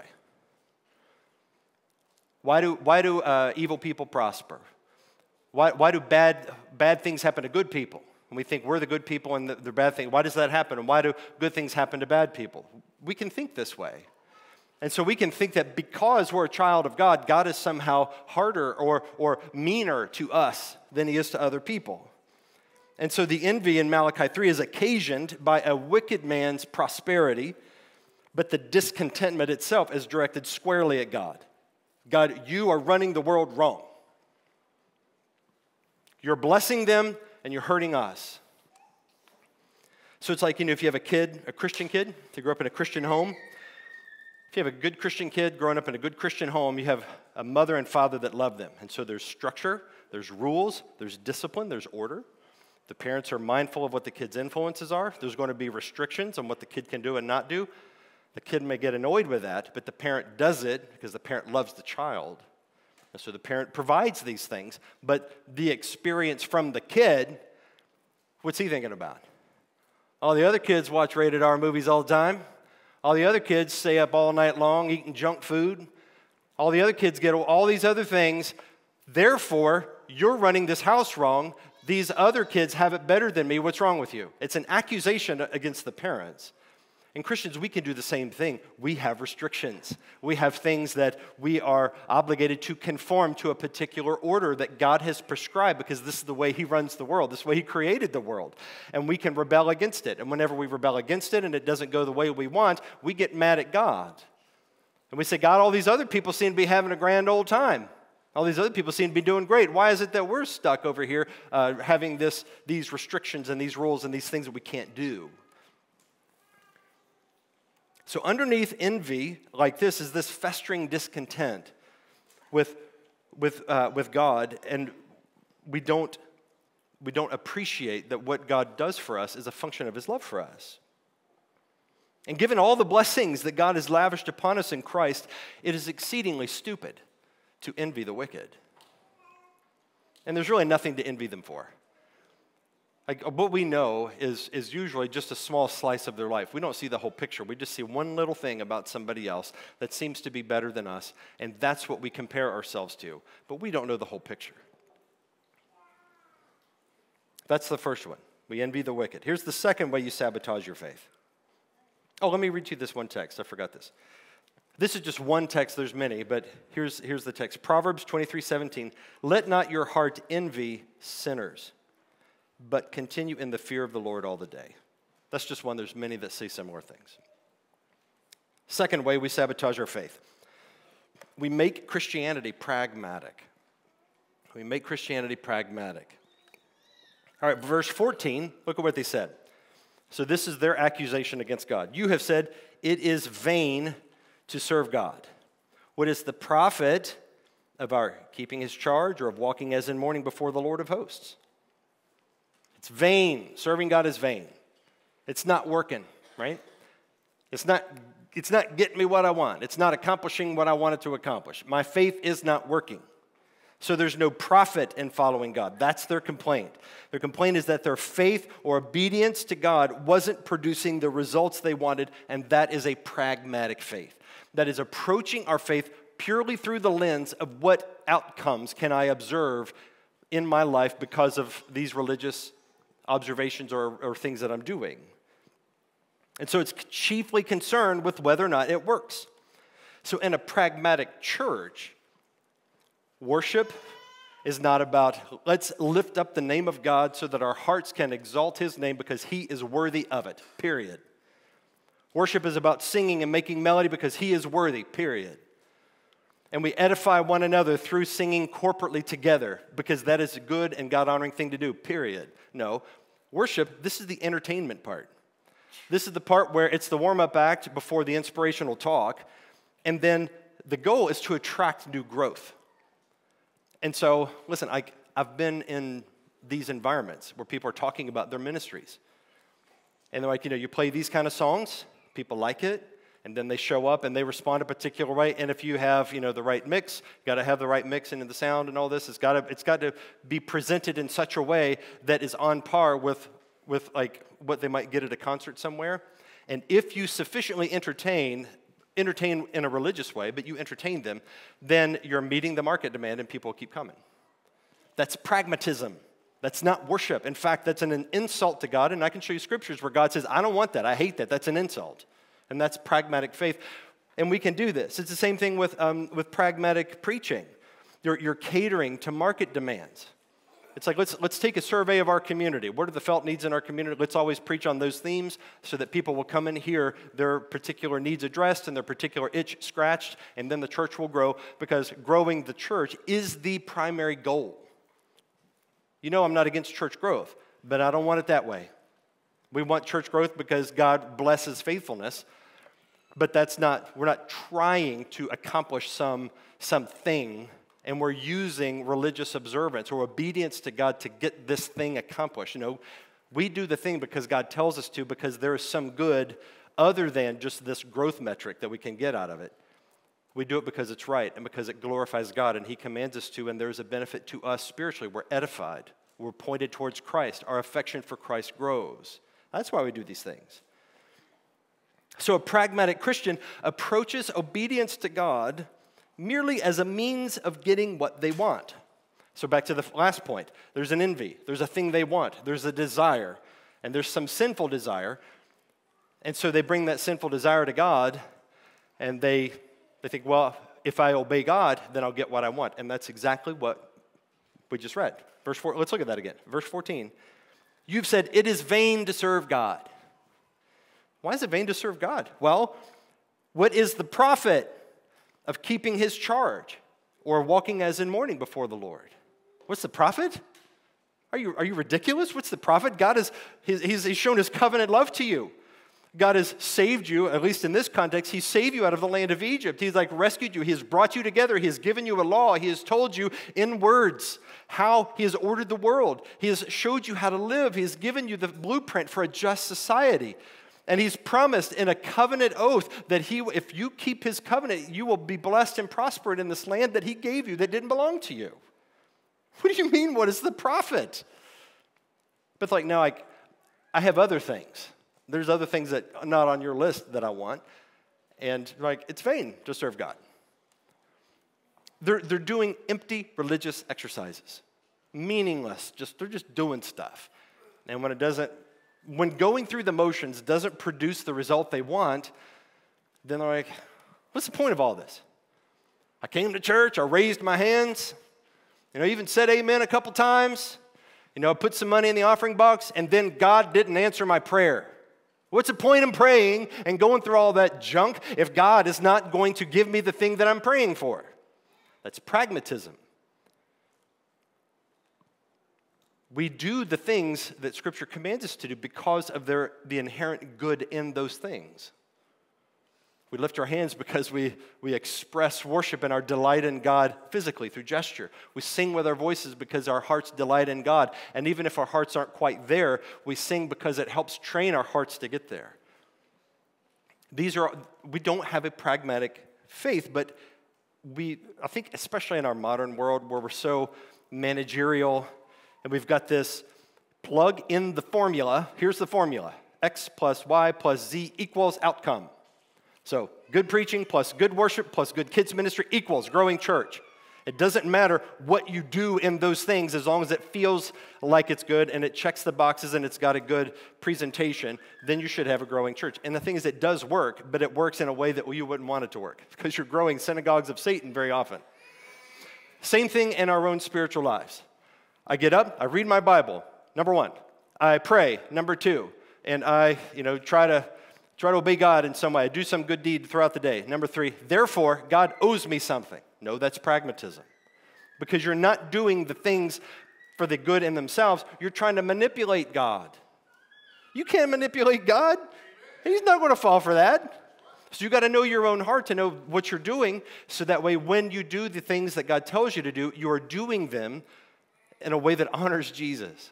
Why do evil people prosper? Why do bad things happen to good people? And we think we're the good people and the bad thing. Why does that happen? And why do good things happen to bad people? We can think this way. And so we can think that because we're a child of God, God is somehow harder or meaner to us than he is to other people. And so the envy in Malachi 3 is occasioned by a wicked man's prosperity, but the discontentment itself is directed squarely at God. God, you are running the world wrong. You're blessing them and you're hurting us. So it's like, if you have a Christian kid, to grow up in a Christian home, if you have a good Christian kid growing up in a good Christian home, you have a mother and father that love them. And so there's structure, there's rules, there's discipline, there's order. The parents are mindful of what the kid's influences are. There's going to be restrictions on what the kid can do and not do. The kid may get annoyed with that, but the parent does it because the parent loves the child. And so the parent provides these things, but the experience from the kid, what's he thinking about? All the other kids watch rated R movies all the time. All the other kids stay up all night long eating junk food. All the other kids get all these other things. Therefore, you're running this house wrong. These other kids have it better than me. What's wrong with you? It's an accusation against the parents. And Christians, we can do the same thing. We have restrictions. We have things that we are obligated to conform to a particular order that God has prescribed because this is the way he runs the world. This is the way he created the world. And we can rebel against it. And whenever we rebel against it and it doesn't go the way we want, we get mad at God. And we say, God, all these other people seem to be having a grand old time. All these other people seem to be doing great. Why is it that we're stuck over here having these restrictions and these rules and these things that we can't do? So underneath envy like this is this festering discontent with God, and we don't appreciate that what God does for us is a function of his love for us. And given all the blessings that God has lavished upon us in Christ, it is exceedingly stupid to envy the wicked. And there's really nothing to envy them for. Like what we know is usually just a small slice of their life. We don't see the whole picture. We just see one little thing about somebody else that seems to be better than us, and that's what we compare ourselves to. But we don't know the whole picture. That's the first one. We envy the wicked. Here's the second way you sabotage your faith. Oh, let me read you this one text. I forgot this. This is just one text. There's many, but here's the text. Proverbs 23:17. Let not your heart envy sinners, but continue in the fear of the Lord all the day. That's just one. There's many that say similar things. Second way we sabotage our faith. We make Christianity pragmatic. We make Christianity pragmatic. All right, verse 14, look at what they said. So this is their accusation against God. You have said, it is vain to serve God. What is the profit of our keeping his charge or of walking as in mourning before the Lord of hosts? It's vain. Serving God is vain. It's not working, right? It's not getting me what I want. It's not accomplishing what I wanted to accomplish. My faith is not working. So there's no profit in following God. That's their complaint. Their complaint is that their faith or obedience to God wasn't producing the results they wanted, and that is a pragmatic faith. That is approaching our faith purely through the lens of what outcomes can I observe in my life because of these religious observations or things that I'm doing. And so it's chiefly concerned with whether or not it works. So in a pragmatic church, worship is not about, let's lift up the name of God so that our hearts can exalt his name because he is worthy of it, period. Worship is about singing and making melody because he is worthy, period. And we edify one another through singing corporately together because that is a good and God-honoring thing to do, period. No, worship, this is the entertainment part. This is the part where it's the warm-up act before the inspirational talk, and then the goal is to attract new growth. And so, listen, I've been in these environments where people are talking about their ministries. And they're like, you play these kind of songs, people like it, and then they show up and they respond a particular way. And if you have, the right mix, you got to have the right mix and the sound and all this. It's got to be presented in such a way that is on par with like what they might get at a concert somewhere. And if you sufficiently entertain in a religious way, but you entertain them, then you're meeting the market demand and people keep coming. That's pragmatism. That's not worship. In fact, that's an insult to God, and I can show you scriptures where God says, I don't want that. I hate that. That's an insult. And that's pragmatic faith. And we can do this. It's the same thing with pragmatic preaching. You're catering to market demands. It's like, let's take a survey of our community. What are the felt needs in our community? Let's always preach on those themes so that people will come and hear their particular needs addressed and their particular itch scratched, and then the church will grow, because growing the church is the primary goal. I'm not against church growth, but I don't want it that way. We want church growth because God blesses faithfulness, but we're not trying to accomplish something, and we're using religious observance or obedience to God to get this thing accomplished. We do the thing because God tells us to, because there is some good other than just this growth metric that we can get out of it. We do it because it's right and because it glorifies God, and he commands us to, and there's a benefit to us spiritually. We're edified. We're pointed towards Christ. Our affection for Christ grows. That's why we do these things. So a pragmatic Christian approaches obedience to God merely as a means of getting what they want. So back to the last point. There's an envy. There's a thing they want. There's a desire. And there's some sinful desire. And so they bring that sinful desire to God, and they think, well, if I obey God, then I'll get what I want. And that's exactly what we just read. Verse 4, let's look at that again. Verse 14. You've said, it is vain to serve God. Why is it vain to serve God? Well, what is the profit of keeping his charge or walking as in mourning before the Lord? What's the profit? Are you ridiculous? What's the profit? God he's shown his covenant love to you. God has saved you, at least in this context, he saved you out of the land of Egypt. He's rescued you. He has brought you together. He has given you a law. He has told you in words how he has ordered the world. He has showed you how to live. He has given you the blueprint for a just society. And he's promised in a covenant oath that if you keep his covenant, you will be blessed and prospered in this land that he gave you that didn't belong to you. What do you mean, what is the profit? But like, no, I have other things. There's other things that are not on your list that I want. And like, it's vain to serve God. They're doing empty religious exercises. Meaningless. They're just doing stuff. And when going through the motions doesn't produce the result they want, then they're like, what's the point of all this? I came to church, I raised my hands, even said amen a couple times. I put some money in the offering box, and then God didn't answer my prayer. What's the point in praying and going through all that junk if God is not going to give me the thing that I'm praying for? That's pragmatism. We do the things that Scripture commands us to do because of the inherent good in those things. We lift our hands because we express worship and our delight in God physically through gesture. We sing with our voices because our hearts delight in God. And even if our hearts aren't quite there, we sing because it helps train our hearts to get there. We don't have a pragmatic faith, but I think especially in our modern world where we're so managerial and we've got this plug in the formula. Here's the formula. X plus Y plus Z equals outcome. So good preaching plus good worship plus good kids ministry equals growing church. It doesn't matter what you do in those things as long as it feels like it's good and it checks the boxes and it's got a good presentation, then you should have a growing church. And the thing is, it does work, but it works in a way that you wouldn't want it to work because you're growing synagogues of Satan very often. Same thing in our own spiritual lives. I get up, I read my Bible, number one. I pray, number two. And I, try to obey God in some way. I do some good deed throughout the day. Number three, therefore, God owes me something. No, that's pragmatism. Because you're not doing the things for the good in themselves. You're trying to manipulate God. You can't manipulate God. He's not going to fall for that. So you got to know your own heart to know what you're doing, so that way when you do the things that God tells you to do, you are doing them in a way that honors Jesus.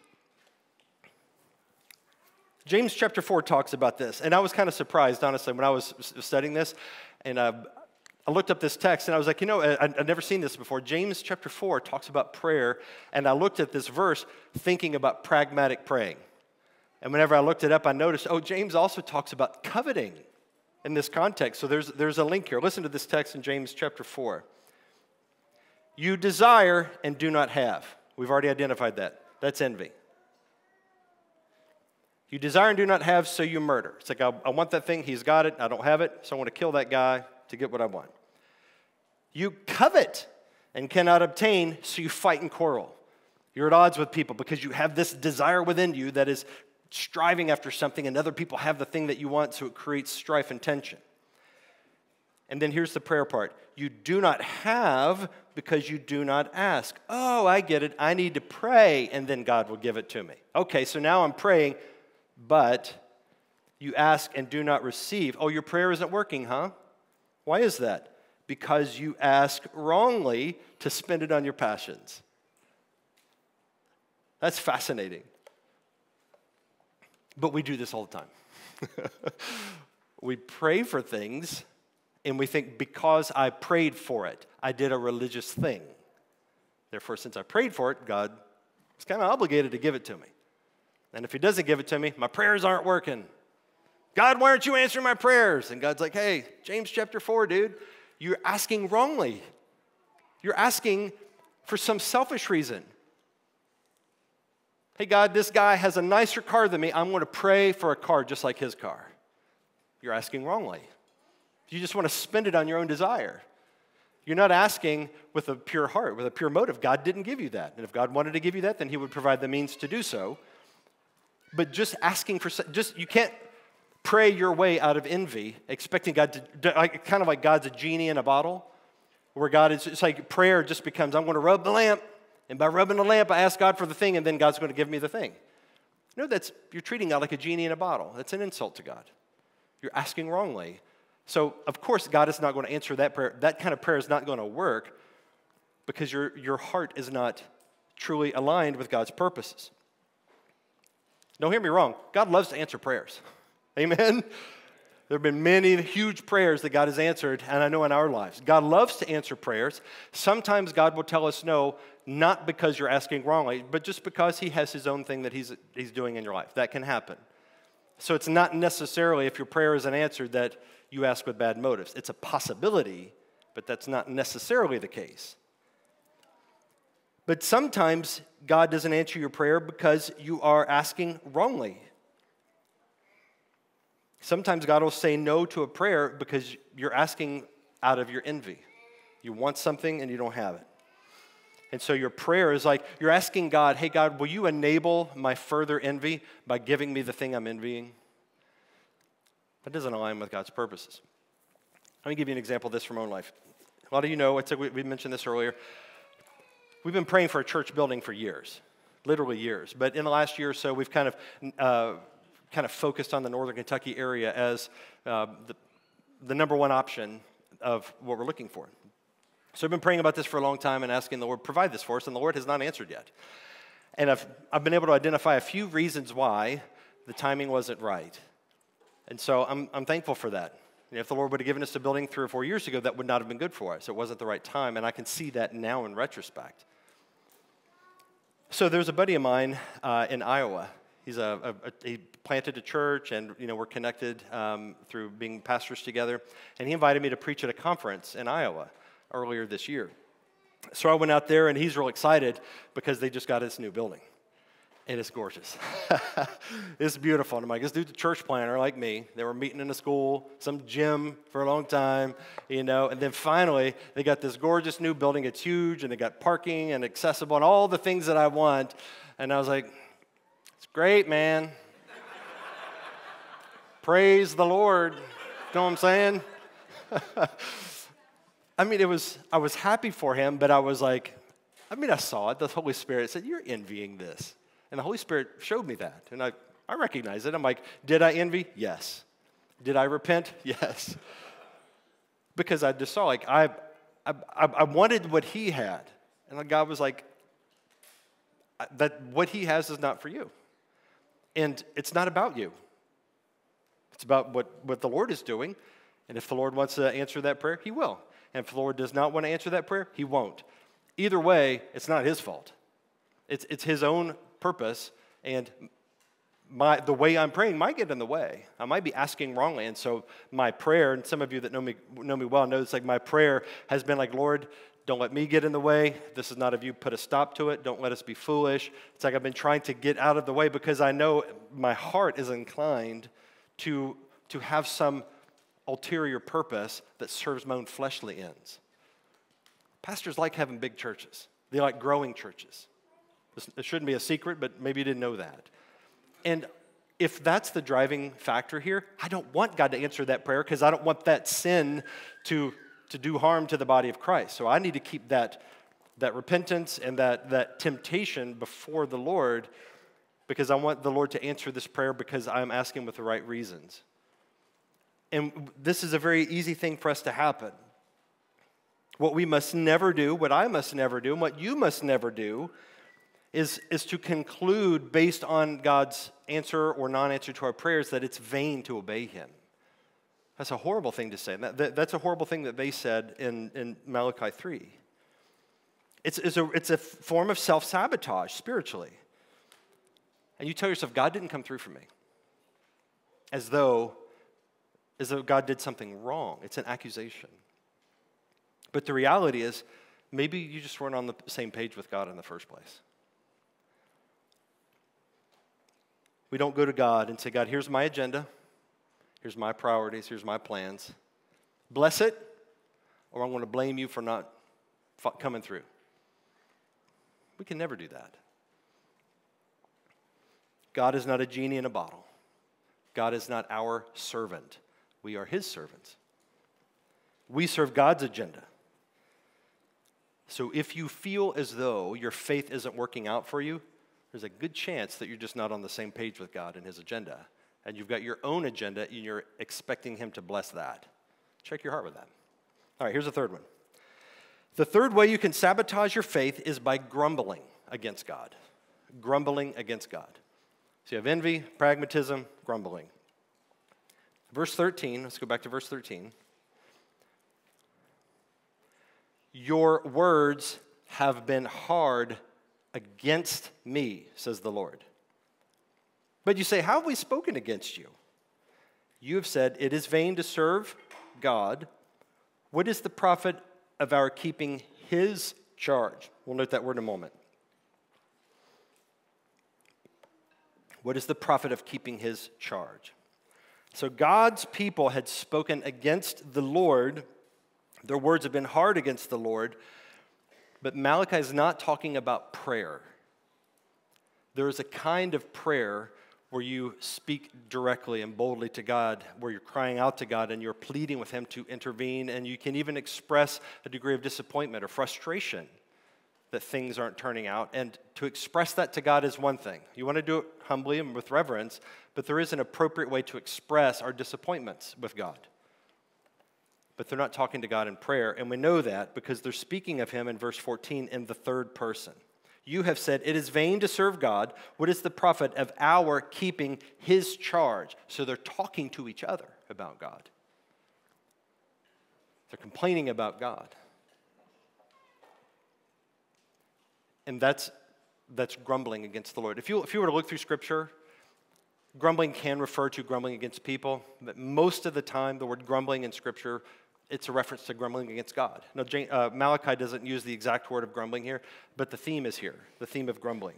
James chapter 4 talks about this, and I was kind of surprised, honestly, when I was studying this, and I looked up this text, and I was like, I'd never seen this before. James chapter 4 talks about prayer, and I looked at this verse thinking about pragmatic praying. And whenever I looked it up, I noticed, James also talks about coveting in this context. So there's a link here. Listen to this text in James chapter 4. You desire and do not have. We've already identified that. That's envy. You desire and do not have, so you murder. It's like, I want that thing, he's got it, I don't have it, so I want to kill that guy to get what I want. You covet and cannot obtain, so you fight and quarrel. You're at odds with people because you have this desire within you that is striving after something, and other people have the thing that you want, so it creates strife and tension. And then here's the prayer part. You do not have because you do not ask. Oh, I get it. I need to pray, and then God will give it to me. Okay, so now I'm praying, but you ask and do not receive. Oh, your prayer isn't working, huh? Why is that? Because you ask wrongly to spend it on your passions. That's fascinating. But we do this all the time. We pray for things, and we think, because I prayed for it, I did a religious thing. Therefore, since I prayed for it, God is kind of obligated to give it to me. And if he doesn't give it to me, my prayers aren't working. God, why aren't you answering my prayers? And God's like, hey, James chapter 4, dude, you're asking wrongly. You're asking for some selfish reason. Hey, God, this guy has a nicer car than me. I'm going to pray for a car just like his car. You're asking wrongly. You just want to spend it on your own desire. You're not asking with a pure heart, with a pure motive. God didn't give you that. And if God wanted to give you that, then he would provide the means to do so. But just asking for, you can't pray your way out of envy, expecting God to, kind of like God's a genie in a bottle, where God is, it's like prayer just becomes, I'm going to rub the lamp, and by rubbing the lamp, I ask God for the thing, and then God's going to give me the thing. No, you're treating God like a genie in a bottle. That's an insult to God. You're asking wrongly. So, of course, God is not going to answer that prayer. That kind of prayer is not going to work because your heart is not truly aligned with God's purposes. Don't hear me wrong. God loves to answer prayers. Amen? There have been many huge prayers that God has answered, and I know in our lives. God loves to answer prayers. Sometimes God will tell us no, not because you're asking wrongly, but just because he has his own thing that he's doing in your life. That can happen. So it's not necessarily, if your prayer isn't answered, that you ask with bad motives. It's a possibility, but that's not necessarily the case. But sometimes God doesn't answer your prayer because you are asking wrongly. Sometimes God will say no to a prayer because you're asking out of your envy. You want something and you don't have it. And so your prayer is like, you're asking God, hey God, will you enable my further envy by giving me the thing I'm envying? That doesn't align with God's purposes. Let me give you an example of this from my own life. A lot of you know, we mentioned this earlier, we've been praying for a church building for years, literally years. But in the last year or so, we've kind of focused on the Northern Kentucky area as the number one option of what we're looking for. So I've been praying about this for a long time and asking the Lord, provide this for us, and the Lord has not answered yet. And I've been able to identify a few reasons why the timing wasn't right. And so I'm thankful for that. And if the Lord would have given us a building 3 or 4 years ago, that would not have been good for us. It wasn't the right time, and I can see that now in retrospect. So there's a buddy of mine in Iowa. He planted a church, and we're connected through being pastors together. And he invited me to preach at a conference in Iowa earlier this year. So I went out there, and he's real excited because they just got this new building. And it's gorgeous. It's beautiful. And I'm like, this dude's a church planner like me. They were meeting in a school, some gym for a long time, And then finally, they got this gorgeous new building. It's huge, and they got parking and accessible and all the things that I want. And I was like, it's great, man. Praise the Lord. You know what I'm saying? I mean, I was happy for him, but I was like, I saw it. The Holy Spirit said, you're envying this. And the Holy Spirit showed me that. And I recognize it. I'm like, did I envy? Yes. Did I repent? Yes. Because I just saw, like, I wanted what he had. And God was like, that what he has is not for you. And it's not about you. It's about what the Lord is doing. And if the Lord wants to answer that prayer, he will. And if the Lord does not want to answer that prayer, he won't. Either way, it's not his fault. It's his own purpose, and the way I'm praying might get in the way. I might be asking wrongly, and so my prayer, and some of you that know me well know it's like my prayer has been like, Lord, don't let me get in the way. This is not of you. Put a stop to it. Don't let us be foolish. It's like I've been trying to get out of the way because I know my heart is inclined to have some ulterior purpose that serves my own fleshly ends. Pastors like having big churches. They like growing churches. It shouldn't be a secret, but maybe you didn't know that. And if that's the driving factor here, I don't want God to answer that prayer because I don't want that sin to do harm to the body of Christ. So I need to keep that repentance and that temptation before the Lord because I want the Lord to answer this prayer because I'm asking with the right reasons. And this is a very easy thing for us to happen. What we must never do, what I must never do, and what you must never do is to conclude based on God's answer or non-answer to our prayers that it's vain to obey him. That's a horrible thing to say. That's a horrible thing that they said in Malachi 3. It's a form of self-sabotage spiritually. And you tell yourself, God didn't come through for me. As though God did something wrong. It's an accusation. But the reality is, maybe you just weren't on the same page with God in the first place. We don't go to God and say, God, here's my agenda. Here's my priorities. Here's my plans. Bless it, or I'm going to blame you for not coming through. We can never do that. God is not a genie in a bottle. God is not our servant. We are his servants. We serve God's agenda. So if you feel as though your faith isn't working out for you, there's a good chance that you're just not on the same page with God and his agenda. And you've got your own agenda and you're expecting him to bless that. Check your heart with that. All right, here's the third one. The third way you can sabotage your faith is by grumbling against God. Grumbling against God. So you have envy, pragmatism, grumbling. Verse 13, let's go back to verse 13. Your words have been hard against me, says the Lord. But you say, how have we spoken against you? You have said, it is vain to serve God. What is the profit of our keeping his charge? We'll note that word in a moment. What is the profit of keeping his charge? So God's people had spoken against the Lord. Their words have been hard against the Lord. But Malachi is not talking about prayer. There is a kind of prayer where you speak directly and boldly to God, where you're crying out to God and you're pleading with him to intervene, and you can even express a degree of disappointment or frustration that things aren't turning out. And to express that to God is one thing. You want to do it humbly and with reverence, but there is an appropriate way to express our disappointments with God. But they're not talking to God in prayer, and we know that because they're speaking of him in verse 14 in the third person. You have said, it is vain to serve God. What is the profit of our keeping his charge? So they're talking to each other about God. They're complaining about God. And that's grumbling against the Lord. If you were to look through Scripture, grumbling can refer to grumbling against people, but most of the time the word grumbling in Scripture, it's a reference to grumbling against God. Now, Malachi doesn't use the exact word of grumbling here, but the theme is here, the theme of grumbling.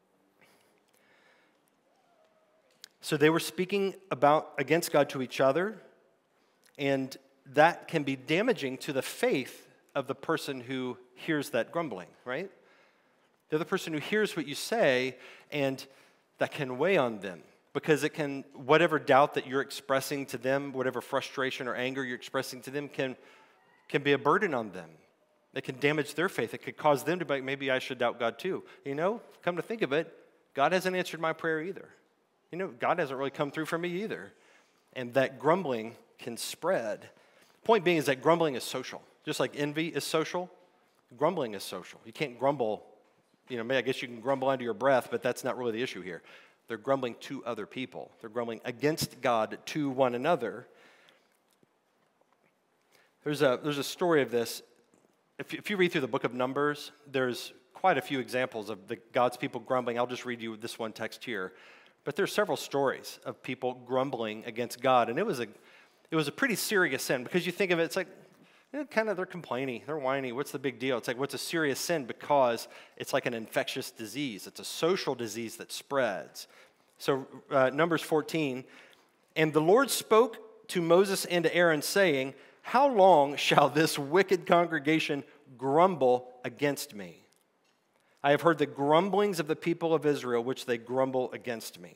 So they were speaking against God to each other, and that can be damaging to the faith of the person who hears that grumbling, right? The other person who hears what you say, and that can weigh on them. Because it can, whatever doubt that you're expressing to them, whatever frustration or anger you're expressing to them can be a burden on them. It can damage their faith. It could cause them to be like, maybe I should doubt God too. You know, come to think of it, God hasn't answered my prayer either. You know, God hasn't really come through for me either. And that grumbling can spread. Point being is that grumbling is social. Just like envy is social, grumbling is social. You can't grumble, I guess you can grumble under your breath, but that's not really the issue here. They're grumbling to other people. They're grumbling against God to one another. There's a story of this. If you read through the book of Numbers, there's quite a few examples of God's people grumbling. I'll just read you this one text here. But there's several stories of people grumbling against God. And it was a pretty serious sin, because you think of it, it's like, they're complaining, they're whiny. What's the big deal? It's like, what's a serious sin? Because it's like an infectious disease. It's a social disease that spreads. So Numbers 14, and the Lord spoke to Moses and to Aaron, saying, how long shall this wicked congregation grumble against me? I have heard the grumblings of the people of Israel, which they grumble against me.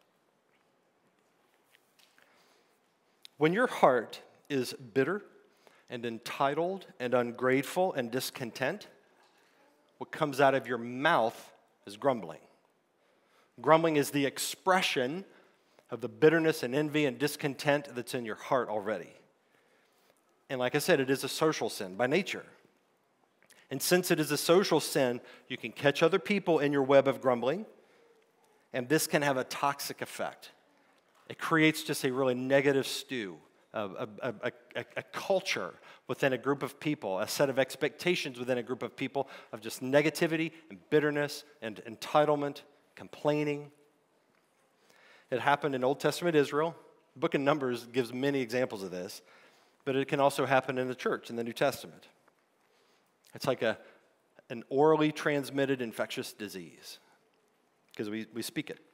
When your heart is bitter and entitled and ungrateful and discontent, what comes out of your mouth is grumbling. Grumbling is the expression of the bitterness and envy and discontent that's in your heart already. And like I said, it is a social sin by nature. And since it is a social sin, you can catch other people in your web of grumbling, and this can have a toxic effect. It creates just a really negative stew. A culture within a group of people, a set of expectations within a group of people of just negativity and bitterness and entitlement, complaining. It happened in Old Testament Israel. The book of Numbers gives many examples of this, but it can also happen in the church in the New Testament. It's like an orally transmitted infectious disease because we speak it.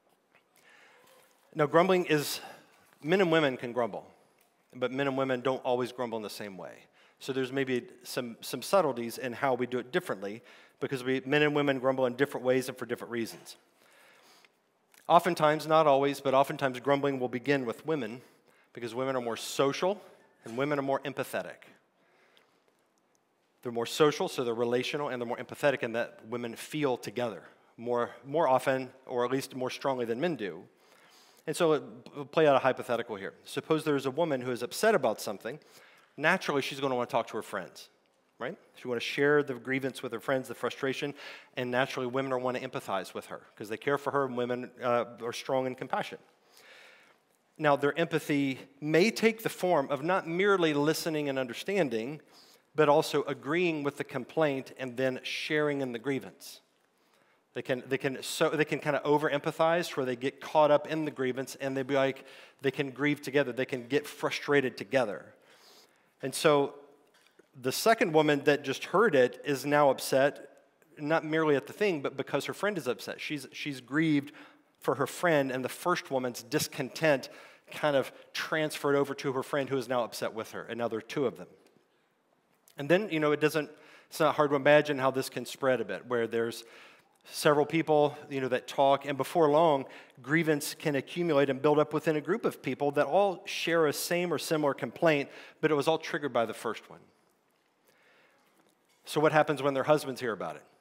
Now, grumbling is, men and women can grumble. But men and women don't always grumble in the same way. So there's maybe some subtleties in how we do it differently, because men and women grumble in different ways and for different reasons. Oftentimes, not always, but oftentimes grumbling will begin with women, because women are more social and women are more empathetic. They're more social, so they're relational, and they're more empathetic in that women feel together more often, or at least more strongly than men do. And so we'll play out a hypothetical here. Suppose there's a woman who is upset about something. Naturally, she's going to want to talk to her friends, right? She want to share the grievance with her friends, the frustration, and naturally women are want to empathize with her because they care for her, and women are strong in compassion. Now, their empathy may take the form of not merely listening and understanding, but also agreeing with the complaint and then sharing in the grievance. They can kind of over-empathize where they get caught up in the grievance, and they can grieve together. They can get frustrated together. And so the second woman that just heard it is now upset, not merely at the thing, but because her friend is upset. She's grieved for her friend, and the first woman's discontent kind of transferred over to her friend who is now upset with her, and now there are two of them. And then, it's not hard to imagine how this can spread a bit, where there's several people, that talk, and before long, grievance can accumulate and build up within a group of people that all share a same or similar complaint, but it was all triggered by the first one. So what happens when their husbands hear about it?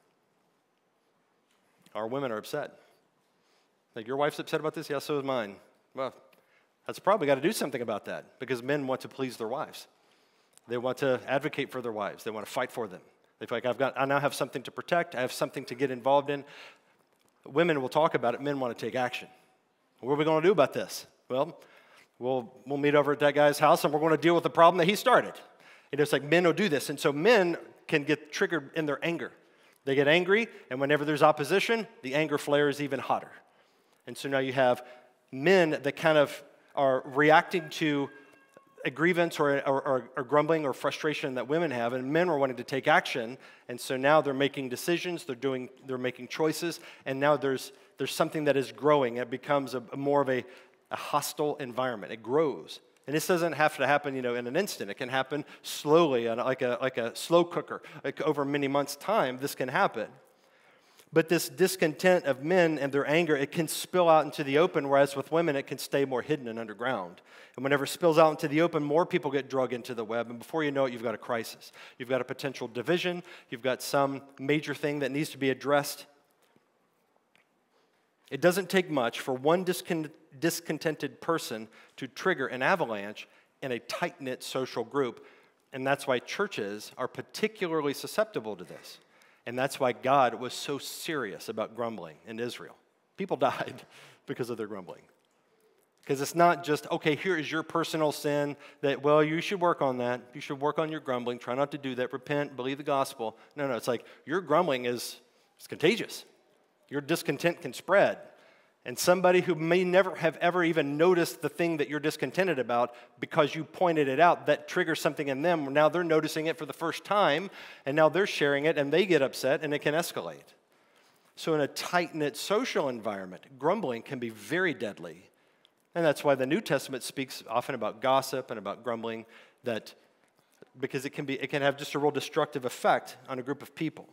Our women are upset. Like, your wife's upset about this? Yeah, so is mine. Well, that's probably got to do something about that, because men want to please their wives. They want to advocate for their wives. They want to fight for them. They feel like I now have something to protect. I have something to get involved in. Women will talk about it. Men want to take action. What are we going to do about this? Well, we'll meet over at that guy's house, and we're going to deal with the problem that he started. It's like men will do this. And so men can get triggered in their anger. They get angry, and whenever there's opposition, the anger flares even hotter. And so now you have men that kind of are reacting to a grievance or grumbling or frustration that women have, and men are wanting to take action, and so now they're making decisions, they're making choices, and now there's something that is growing. It becomes more of a hostile environment. It grows. And this doesn't have to happen, in an instant. It can happen slowly, like a slow cooker. Like over many months' time, this can happen. But this discontent of men and their anger, it can spill out into the open, whereas with women, it can stay more hidden and underground. And whenever it spills out into the open, more people get dragged into the web, and before you know it, you've got a crisis. You've got a potential division. You've got some major thing that needs to be addressed. It doesn't take much for one discontented person to trigger an avalanche in a tight-knit social group, and that's why churches are particularly susceptible to this. And that's why God was so serious about grumbling in Israel. People died because of their grumbling. Because it's not just, okay, here is your personal sin that, well, you should work on that. You should work on your grumbling. Try not to do that. Repent, believe the gospel. No, it's like your grumbling is contagious. Your discontent can spread. And somebody who may never have ever even noticed the thing that you're discontented about, because you pointed it out, that triggers something in them. Now they're noticing it for the first time, and now they're sharing it, and they get upset, and it can escalate. So in a tight-knit social environment, grumbling can be very deadly. And that's why the New Testament speaks often about gossip and about grumbling, because it can have just a real destructive effect on a group of people.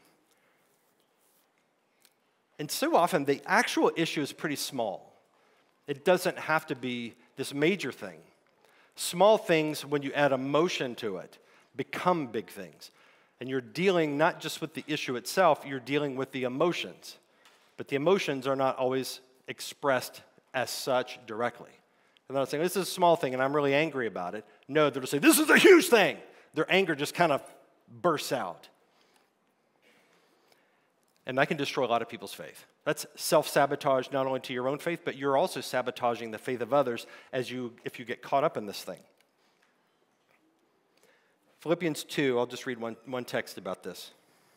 And so often, the actual issue is pretty small. It doesn't have to be this major thing. Small things, when you add emotion to it, become big things. And you're dealing not just with the issue itself, you're dealing with the emotions. But the emotions are not always expressed as such directly. They're not saying, this is a small thing and I'm really angry about it. No, they're just saying, this is a huge thing. Their anger just kind of bursts out. And that can destroy a lot of people's faith. That's self-sabotage not only to your own faith, but you're also sabotaging the faith of others if you get caught up in this thing. Philippians 2, I'll just read one text about this.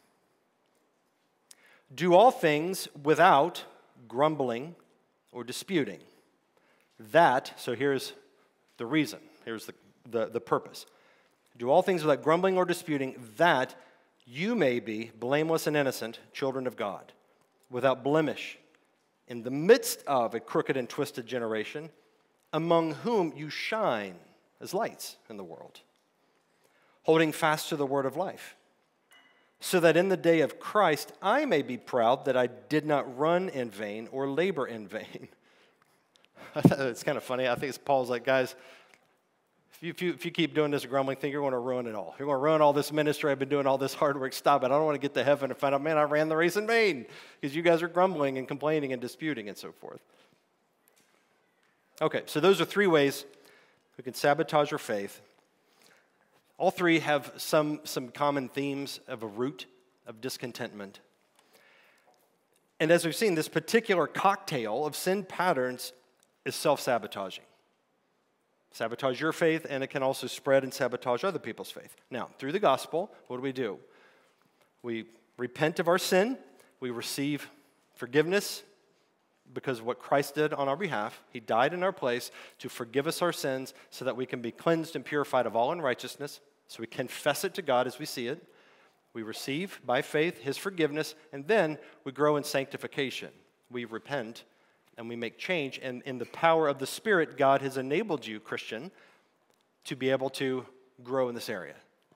Do all things without grumbling or disputing. So here's the reason. Here's the purpose. Do all things without grumbling or disputing, that you may be blameless and innocent, children of God, without blemish, in the midst of a crooked and twisted generation, among whom you shine as lights in the world, holding fast to the word of life, so that in the day of Christ I may be proud that I did not run in vain or labor in vain. It's kind of funny. I think it's Paul's like, guys, if you keep doing this grumbling thing, you're going to ruin it all. You're going to ruin all this ministry. I've been doing all this hard work. Stop it. I don't want to get to heaven and find out, man, I ran the race in vain because you guys are grumbling and complaining and disputing and so forth. Okay, so those are three ways we can sabotage our faith. All three have some common themes of a root of discontentment. And as we've seen, this particular cocktail of sin patterns is self-sabotaging. sabotage your faith, and it can also spread and sabotage other people's faith. Now, through the gospel, what do? We repent of our sin. We receive forgiveness because of what Christ did on our behalf. He died in our place to forgive us our sins so that we can be cleansed and purified of all unrighteousness. So we confess it to God as we see it. We receive by faith his forgiveness, and then we grow in sanctification. We repent and we make change, and in the power of the Spirit, God has enabled you, Christian, to be able to grow in this area.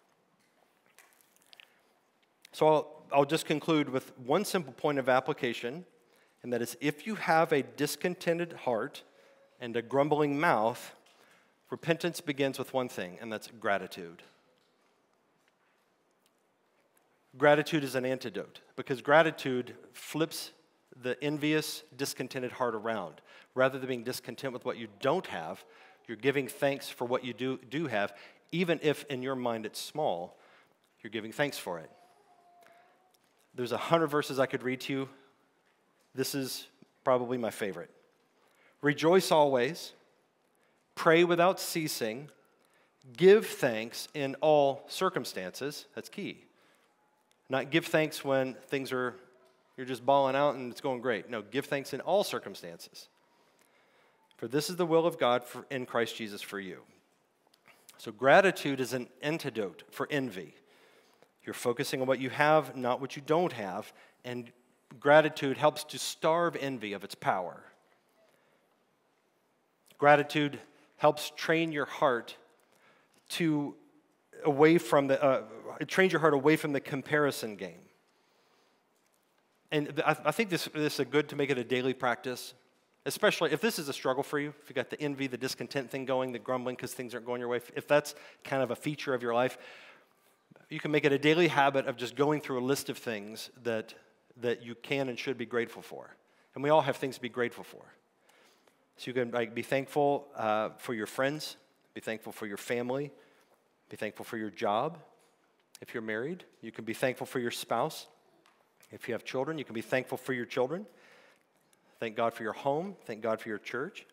So I'll just conclude with one simple point of application, and that is, if you have a discontented heart and a grumbling mouth, repentance begins with one thing, and that's gratitude. Gratitude is an antidote, because gratitude flips the envious, discontented heart around. Rather than being discontent with what you don't have, you're giving thanks for what you do have, even if in your mind it's small, you're giving thanks for it. There's 100 verses I could read to you. This is probably my favorite. Rejoice always, pray without ceasing, give thanks in all circumstances. That's key. Not give thanks when things are, you're just balling out and it's going great. No, give thanks in all circumstances. For this is the will of God in Christ Jesus for you. So gratitude is an antidote for envy. You're focusing on what you have, not what you don't have, and gratitude helps to starve envy of its power. Gratitude helps train your heart away from the comparison game. And I think this is good to make it a daily practice, especially if this is a struggle for you, if you got the envy, the discontent thing going, the grumbling because things aren't going your way, if that's kind of a feature of your life, you can make it a daily habit of just going through a list of things that you can and should be grateful for. And we all have things to be grateful for. So you can be thankful for your friends, be thankful for your family, be thankful for your job. If you're married, you can be thankful for your spouse. If you have children, you can be thankful for your children. Thank God for your home. Thank God for your church.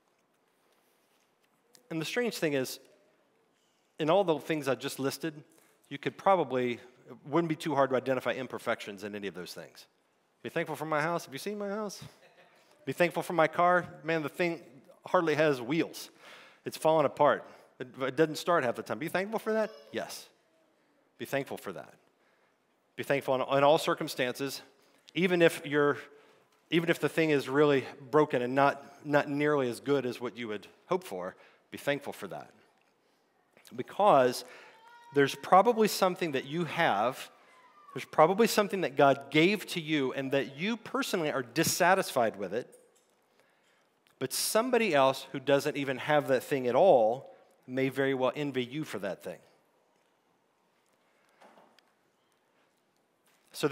And the strange thing is, in all the things I just listed, you could probably, it wouldn't be too hard to identify imperfections in any of those things. Be thankful for my house. Have you seen my house? Be thankful for my car. Man, the thing hardly has wheels. It's falling apart. It doesn't start half the time. Be thankful for that? Yes. Be thankful for that. Be thankful in all circumstances, even if the thing is really broken and not nearly as good as what you would hope for. Be thankful for that. Because there's probably something that you have, there's probably something that God gave to you and that you personally are dissatisfied with it, but somebody else who doesn't even have that thing at all may very well envy you for that thing. So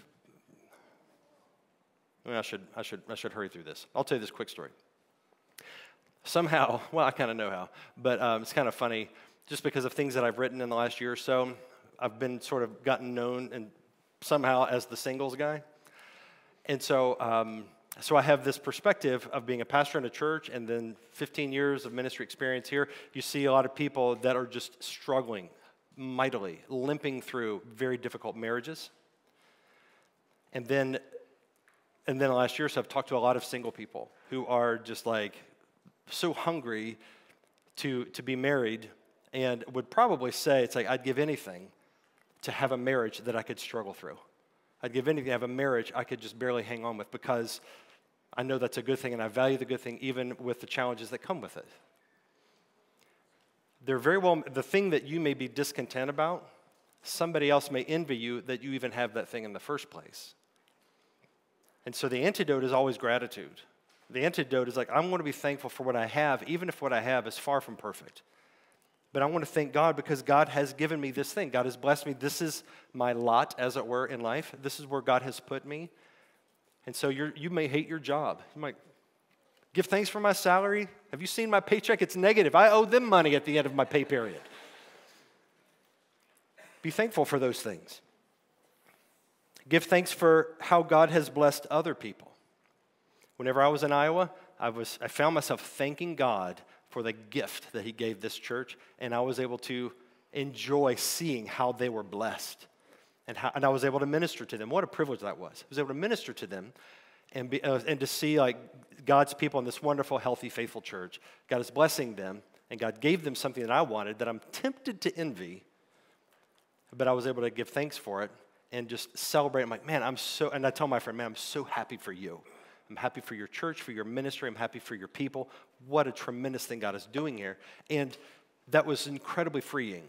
I should hurry through this. I'll tell you this quick story. Somehow, well, I kind of know how, but it's kind of funny. Just because of things that I've written in the last year or so, I've been sort of gotten known and somehow as the singles guy. And so I have this perspective of being a pastor in a church and then 15 years of ministry experience here. You see a lot of people that are just struggling mightily, limping through very difficult marriages. And then last year, so I've talked to a lot of single people who are just like so hungry to be married and would probably say, it's like, I'd give anything to have a marriage that I could struggle through. I'd give anything to have a marriage I could just barely hang on with because I know that's a good thing and I value the good thing even with the challenges that come with it. The thing that you may be discontent about, somebody else may envy you that you even have that thing in the first place. And so the antidote is always gratitude. The antidote is like, I'm going to be thankful for what I have, even if what I have is far from perfect. But I want to thank God because God has given me this thing. God has blessed me. This is my lot, as it were, in life. This is where God has put me. And so you may hate your job. You might give thanks for my salary. Have you seen my paycheck? It's negative. I owe them money at the end of my pay period. Be thankful for those things. Give thanks for how God has blessed other people. Whenever I was in Iowa, I found myself thanking God for the gift that he gave this church, and I was able to enjoy seeing how they were blessed, and I was able to minister to them. What a privilege that was. I was able to minister to them and to see like God's people in this wonderful, healthy, faithful church. God is blessing them, and God gave them something that I wanted that I'm tempted to envy, but I was able to give thanks for it and just celebrate. I'm like, man, and I tell my friend, man, I'm so happy for you. I'm happy for your church, for your ministry. I'm happy for your people. What a tremendous thing God is doing here. And that was incredibly freeing.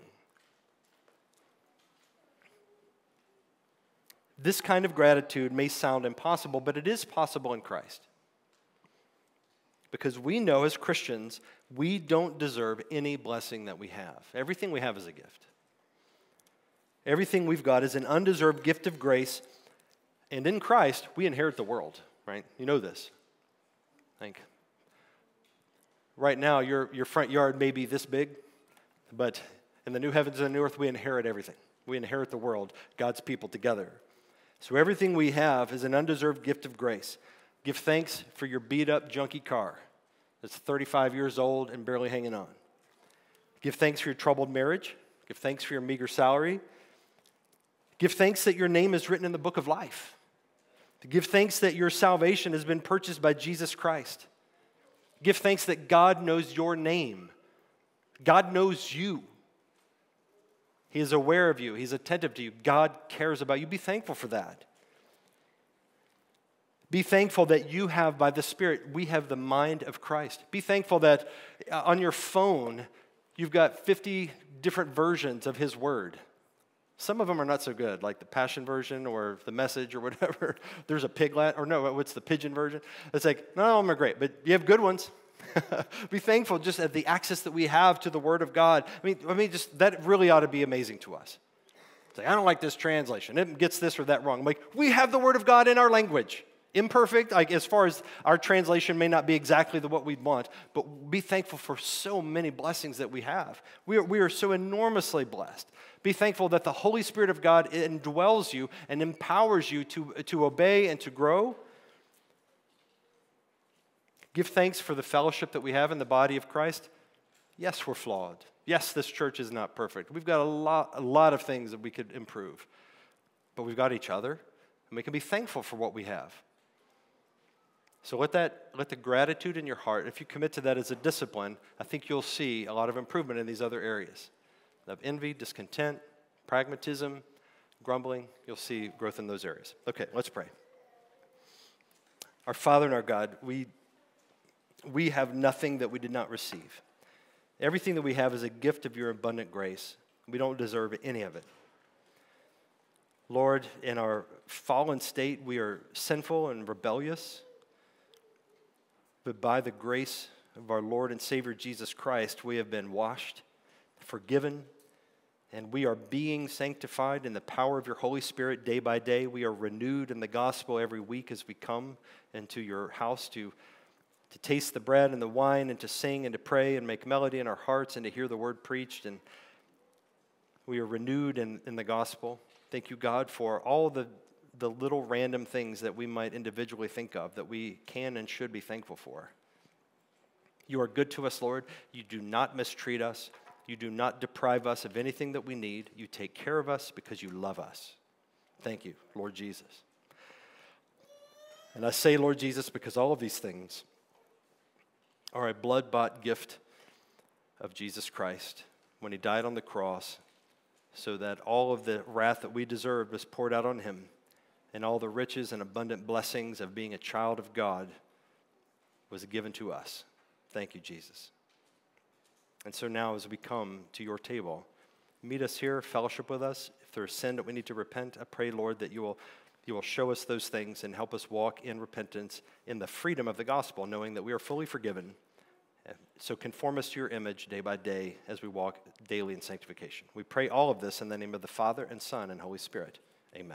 This kind of gratitude may sound impossible, but it is possible in Christ. Because we know as Christians, we don't deserve any blessing that we have. Everything we have is a gift. Everything we've got is an undeserved gift of grace. And in Christ, we inherit the world, right? You know this. Like, right now, your front yard may be this big, but in the new heavens and the new earth, we inherit everything. We inherit the world, God's people together. So everything we have is an undeserved gift of grace. Give thanks for your beat-up, junky car that's 35 years old and barely hanging on. Give thanks for your troubled marriage. Give thanks for your meager salary. Give thanks that your name is written in the book of life. To give thanks that your salvation has been purchased by Jesus Christ. Give thanks that God knows your name. God knows you. He is aware of you. He's attentive to you. God cares about you. Be thankful for that. Be thankful that you have, by the Spirit, we have the mind of Christ. Be thankful that on your phone, you've got 50 different versions of His Word. Some of them are not so good, like the Passion version or the Message or whatever. There's a Piglet, or no, what's the Pigeon version? It's like, none of them are great, but you have good ones. Be thankful just at the access that we have to the Word of God. I mean, just that really ought to be amazing to us. It's like, I don't like this translation. It gets this or that wrong. I'm like, we have the Word of God in our language. Imperfect, like as far as our translation may not be exactly what we want, but be thankful for so many blessings that we have. We are so enormously blessed. Be thankful that the Holy Spirit of God indwells you and empowers you to obey and to grow. Give thanks for the fellowship that we have in the body of Christ. Yes, we're flawed. Yes, this church is not perfect. We've got a lot of things that we could improve, but we've got each other, and we can be thankful for what we have. So let the gratitude in your heart, if you commit to that as a discipline, I think you'll see a lot of improvement in these other areas of envy, discontent, pragmatism, grumbling. You'll see growth in those areas. Okay, let's pray. Our Father and our God, we have nothing that we did not receive. Everything that we have is a gift of your abundant grace. We don't deserve any of it. Lord, in our fallen state, we are sinful and rebellious. But by the grace of our Lord and Savior Jesus Christ, we have been washed, forgiven, and we are being sanctified in the power of your Holy Spirit day by day. We are renewed in the gospel every week as we come into your house to taste the bread and the wine and to sing and to pray and make melody in our hearts and to hear the word preached. And we are renewed in the gospel. Thank you, God, for all the little random things that we might individually think of that we can and should be thankful for. You are good to us, Lord. You do not mistreat us. You do not deprive us of anything that we need. You take care of us because you love us. Thank you, Lord Jesus. And I say, Lord Jesus, because all of these things are a blood-bought gift of Jesus Christ when he died on the cross so that all of the wrath that we deserved was poured out on him, and all the riches and abundant blessings of being a child of God was given to us. Thank you, Jesus. And so now as we come to your table, meet us here, fellowship with us. If there's sin that we need to repent, I pray, Lord, that you will show us those things and help us walk in repentance in the freedom of the gospel, knowing that we are fully forgiven. So conform us to your image day by day as we walk daily in sanctification. We pray all of this in the name of the Father and Son and Holy Spirit. Amen.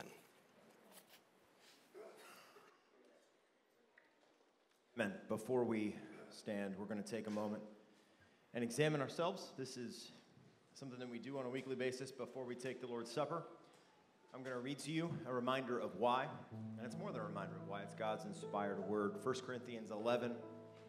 Amen. Before we stand, we're going to take a moment and examine ourselves. This is something that we do on a weekly basis before we take the Lord's Supper. I'm going to read to you a reminder of why, and it's more than a reminder of why. It's God's inspired word. 1 Corinthians 11,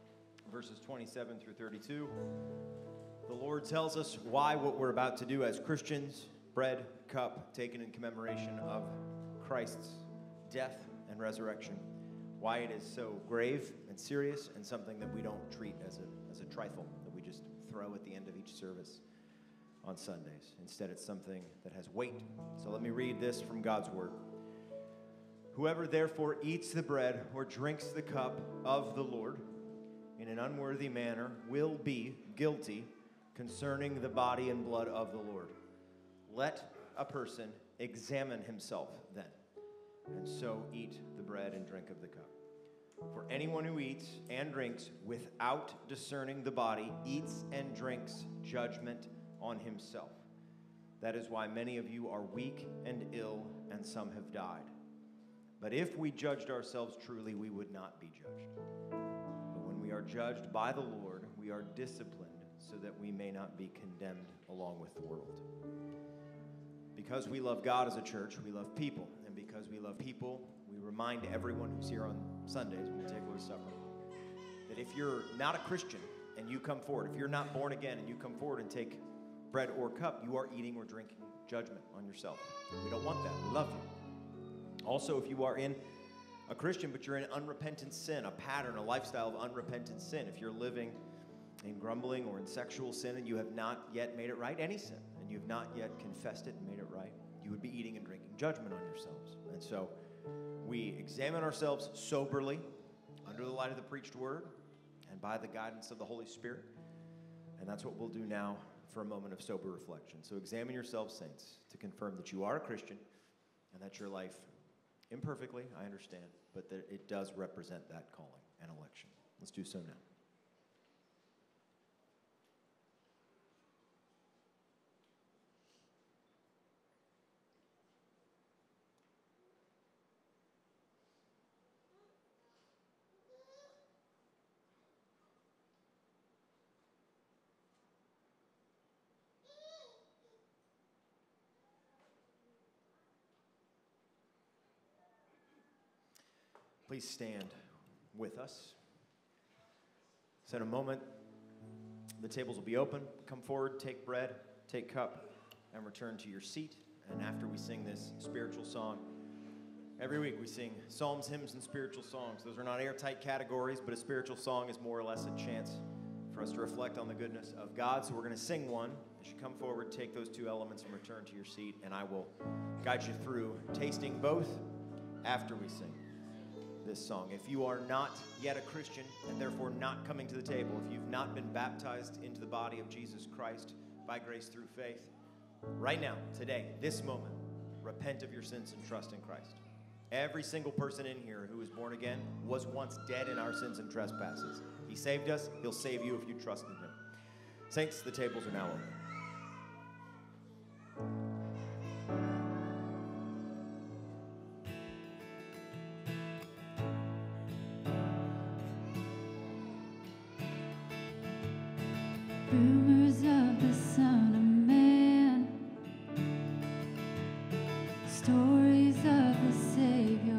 verses 27 through 32. The Lord tells us why what we're about to do as Christians, bread, cup, taken in commemoration of Christ's death and resurrection, why it is so grave and serious and something that we don't treat as a trifle, that we just throw at the end of each service on Sundays. Instead, it's something that has weight. So let me read this from God's word. Whoever therefore eats the bread or drinks the cup of the Lord in an unworthy manner will be guilty concerning the body and blood of the Lord. Let a person examine himself then, and so eat the bread and drink of the cup. For anyone who eats and drinks without discerning the body eats and drinks judgment on himself. That is why many of you are weak and ill, and some have died. But if we judged ourselves truly, we would not be judged. But when we are judged by the Lord, we are disciplined so that we may not be condemned along with the world. Because we love God as a church, we love people. And because we love people, we remind everyone who's here on Sundays when we take Lord's Supper that if you're not a Christian and you come forward, if you're not born again and you come forward and take bread or cup, you are eating or drinking judgment on yourself. We don't want that. We love you. Also, if you are in a Christian, but you're in unrepentant sin, a pattern, a lifestyle of unrepentant sin, if you're living in grumbling or in sexual sin and you have not yet made it right, any sin, and you have not yet confessed it and made it right, you would be eating and drinking judgment on yourselves. And so we examine ourselves soberly under the light of the preached word and by the guidance of the Holy Spirit. And that's what we'll do now for a moment of sober reflection. So examine yourselves, saints, to confirm that you are a Christian and that your life, imperfectly, I understand, but that it does represent that calling and election. Let's do so now. Please stand with us. So in a moment, the tables will be open. Come forward, take bread, take cup, and return to your seat. And after we sing this spiritual song, every week we sing psalms, hymns, and spiritual songs. Those are not airtight categories, but a spiritual song is more or less a chance for us to reflect on the goodness of God. So we're going to sing one. As you come forward, take those two elements and return to your seat, and I will guide you through tasting both after we sing this song. If you are not yet a Christian and therefore not coming to the table, if you've not been baptized into the body of Jesus Christ by grace through faith, right now, today, this moment, repent of your sins and trust in Christ. Every single person in here who is born again was once dead in our sins and trespasses. He saved us. He'll save you if you trust in him. Saints, the tables are now open. Rumors of the Son of Man, stories of the Savior,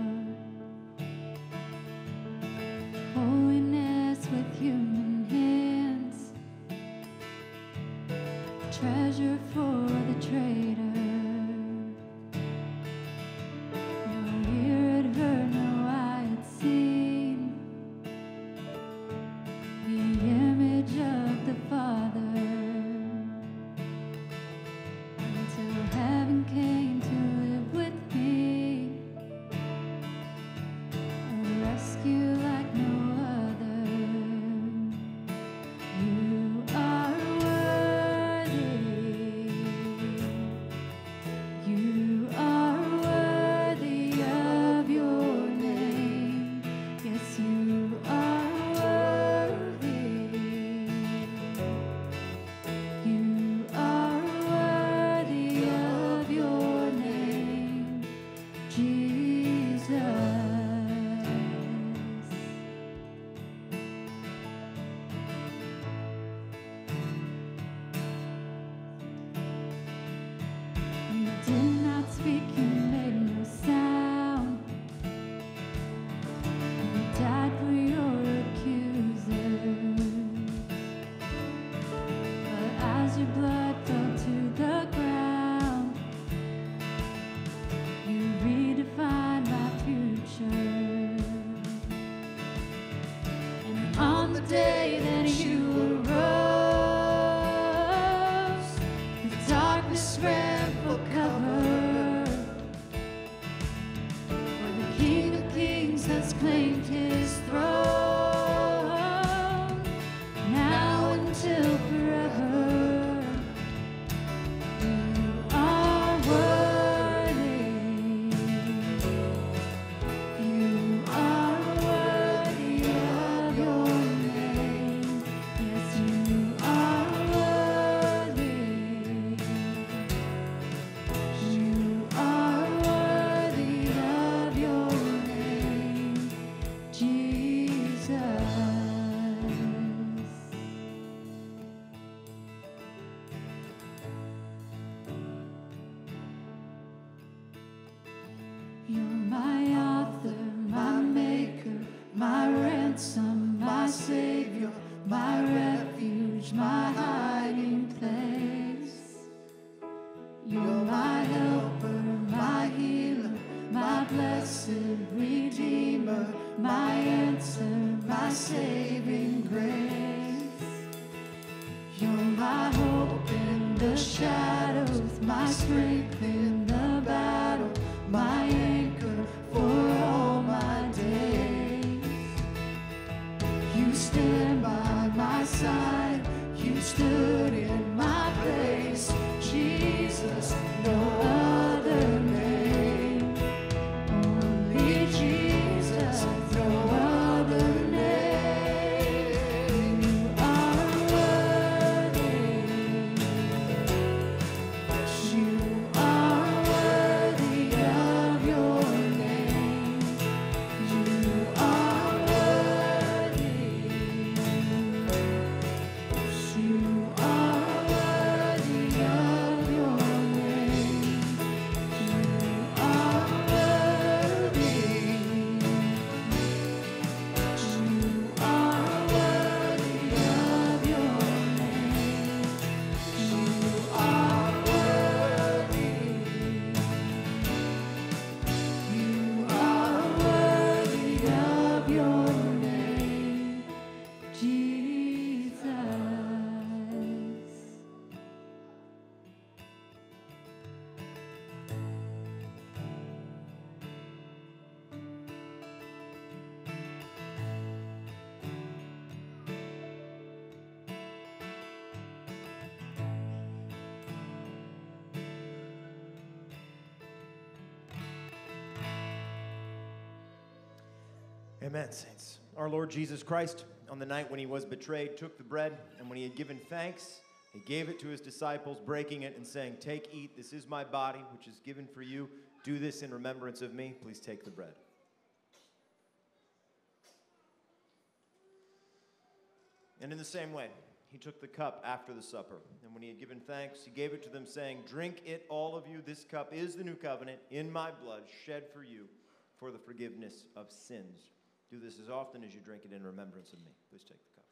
holiness with human hands, treasure for the traitor. No ear had heard, no eye had seen the image of the Father, until heaven came to live darkness ran for cover. For the King of Kings has claimed his throne, now until forever. You are worthy. You are worthy of your name. Yes, you are worthy. You are worthy of your name, Jesus. You're my author, my maker, my ransom, my savior, my refuge, my hiding place. You're my helper, my healer, my blessed redeemer, my answer, my saving grace. You're my hope in the shadows, my strength in the battle, my anchor for all my days. You stand by my side, you stood in my place. Jesus, no other name. Only Jesus, no other name. You are worthy. You are worthy of your name. You are worthy. You are worthy of your name. You are worthy. You are worthy of your name. You are worthy. You are worthy of your name, Jesus. Amen, saints. Our Lord Jesus Christ, on the night when he was betrayed, took the bread, and when he had given thanks, he gave it to his disciples, breaking it and saying, "Take, eat, this is my body, which is given for you. Do this in remembrance of me." Please take the bread. And in the same way, he took the cup after the supper, and when he had given thanks, he gave it to them, saying, "Drink it, all of you. This cup is the new covenant in my blood, shed for you for the forgiveness of sins. Do this as often as you drink it in remembrance of me." Please take the cup.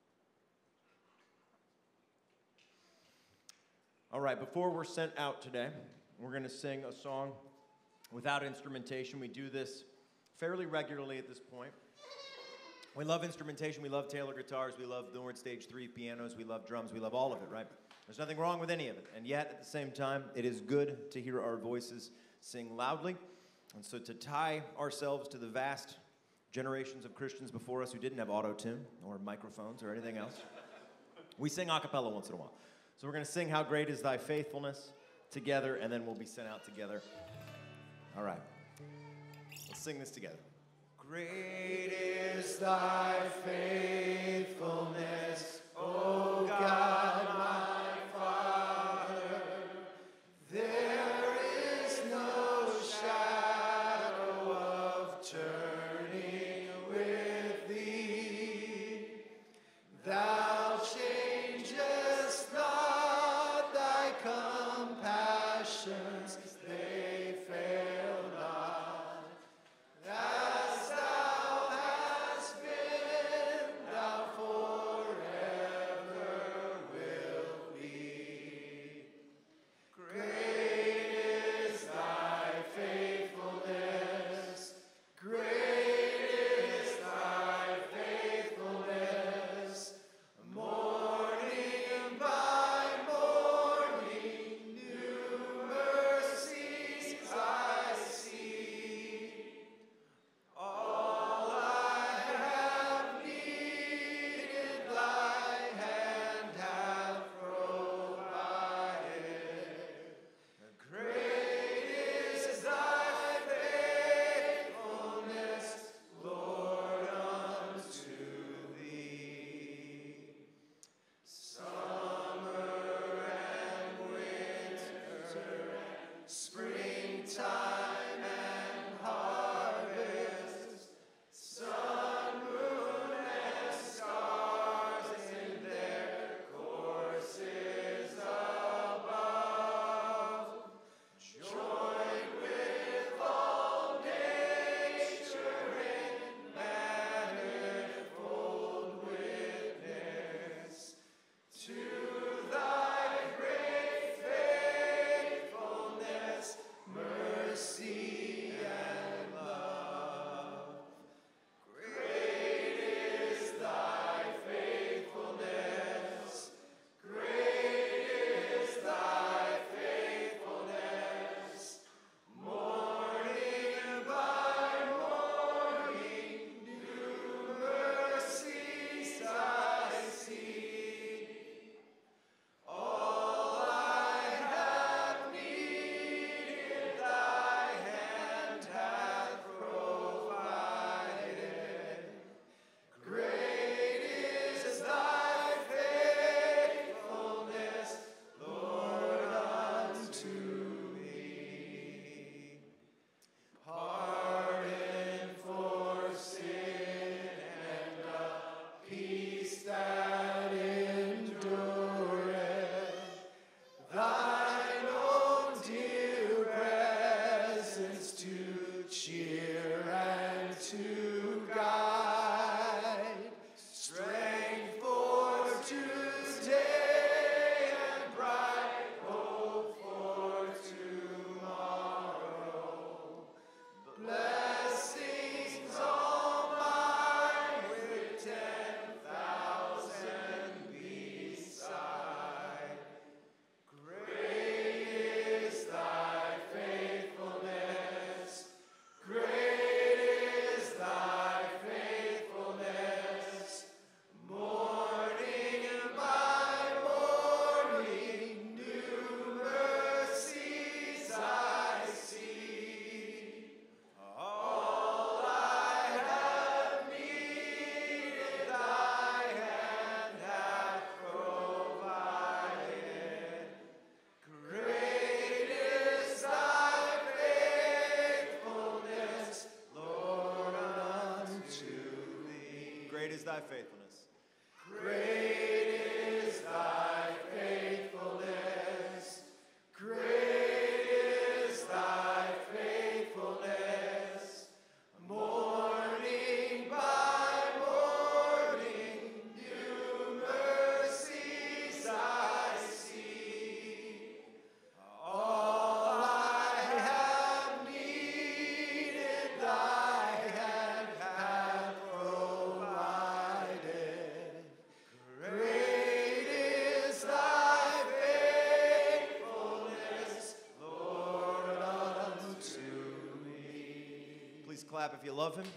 All right, before we're sent out today, we're going to sing a song without instrumentation. We do this fairly regularly at this point. We love instrumentation. We love Taylor guitars. We love Nord Stage 3 pianos. We love drums. We love all of it, right? There's nothing wrong with any of it. And yet, at the same time, it is good to hear our voices sing loudly. And so to tie ourselves to the vast generations of Christians before us who didn't have auto-tune or microphones or anything else, we sing a cappella once in a while. So we're going to sing "How Great Is Thy Faithfulness" together, and then we'll be sent out together. All right. Let's sing this together. Great is thy faithfulness, O God, my Father. There is no shadow of turning with thee. Thou changest not, thy compassions, they fail not. As thou hast been, thou forever wilt be. Great is thy faithfulness. Great is thy faithfulness. Morning by morning, new thy faithfulness. Great is thy faithfulness. Great is thy faithfulness. Morning by morning, new mercies I see. All I have needed, thy hand hath provided. Great is thy faithfulness, Lord, unto me. Please clap if you love him.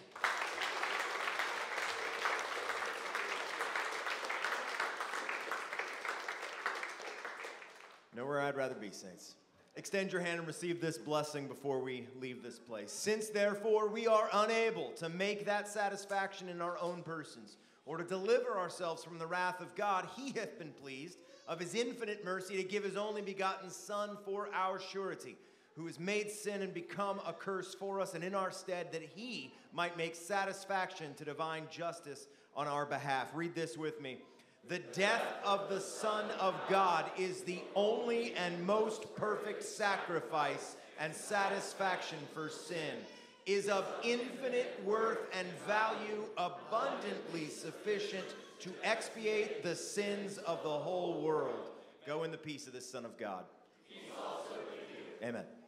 Nowhere I'd rather be, saints. Extend your hand and receive this blessing before we leave this place. Since, therefore, we are unable to make that satisfaction in our own persons, or to deliver ourselves from the wrath of God, he hath been pleased of his infinite mercy to give his only begotten Son for our surety, who has made sin and become a curse for us and in our stead, that he might make satisfaction to divine justice on our behalf. Read this with me. The death of the Son of God is the only and most perfect sacrifice and satisfaction for sin, is of infinite worth and value, abundantly sufficient to expiate the sins of the whole world. Go in the peace of the Son of God. Peace also with you. Amen.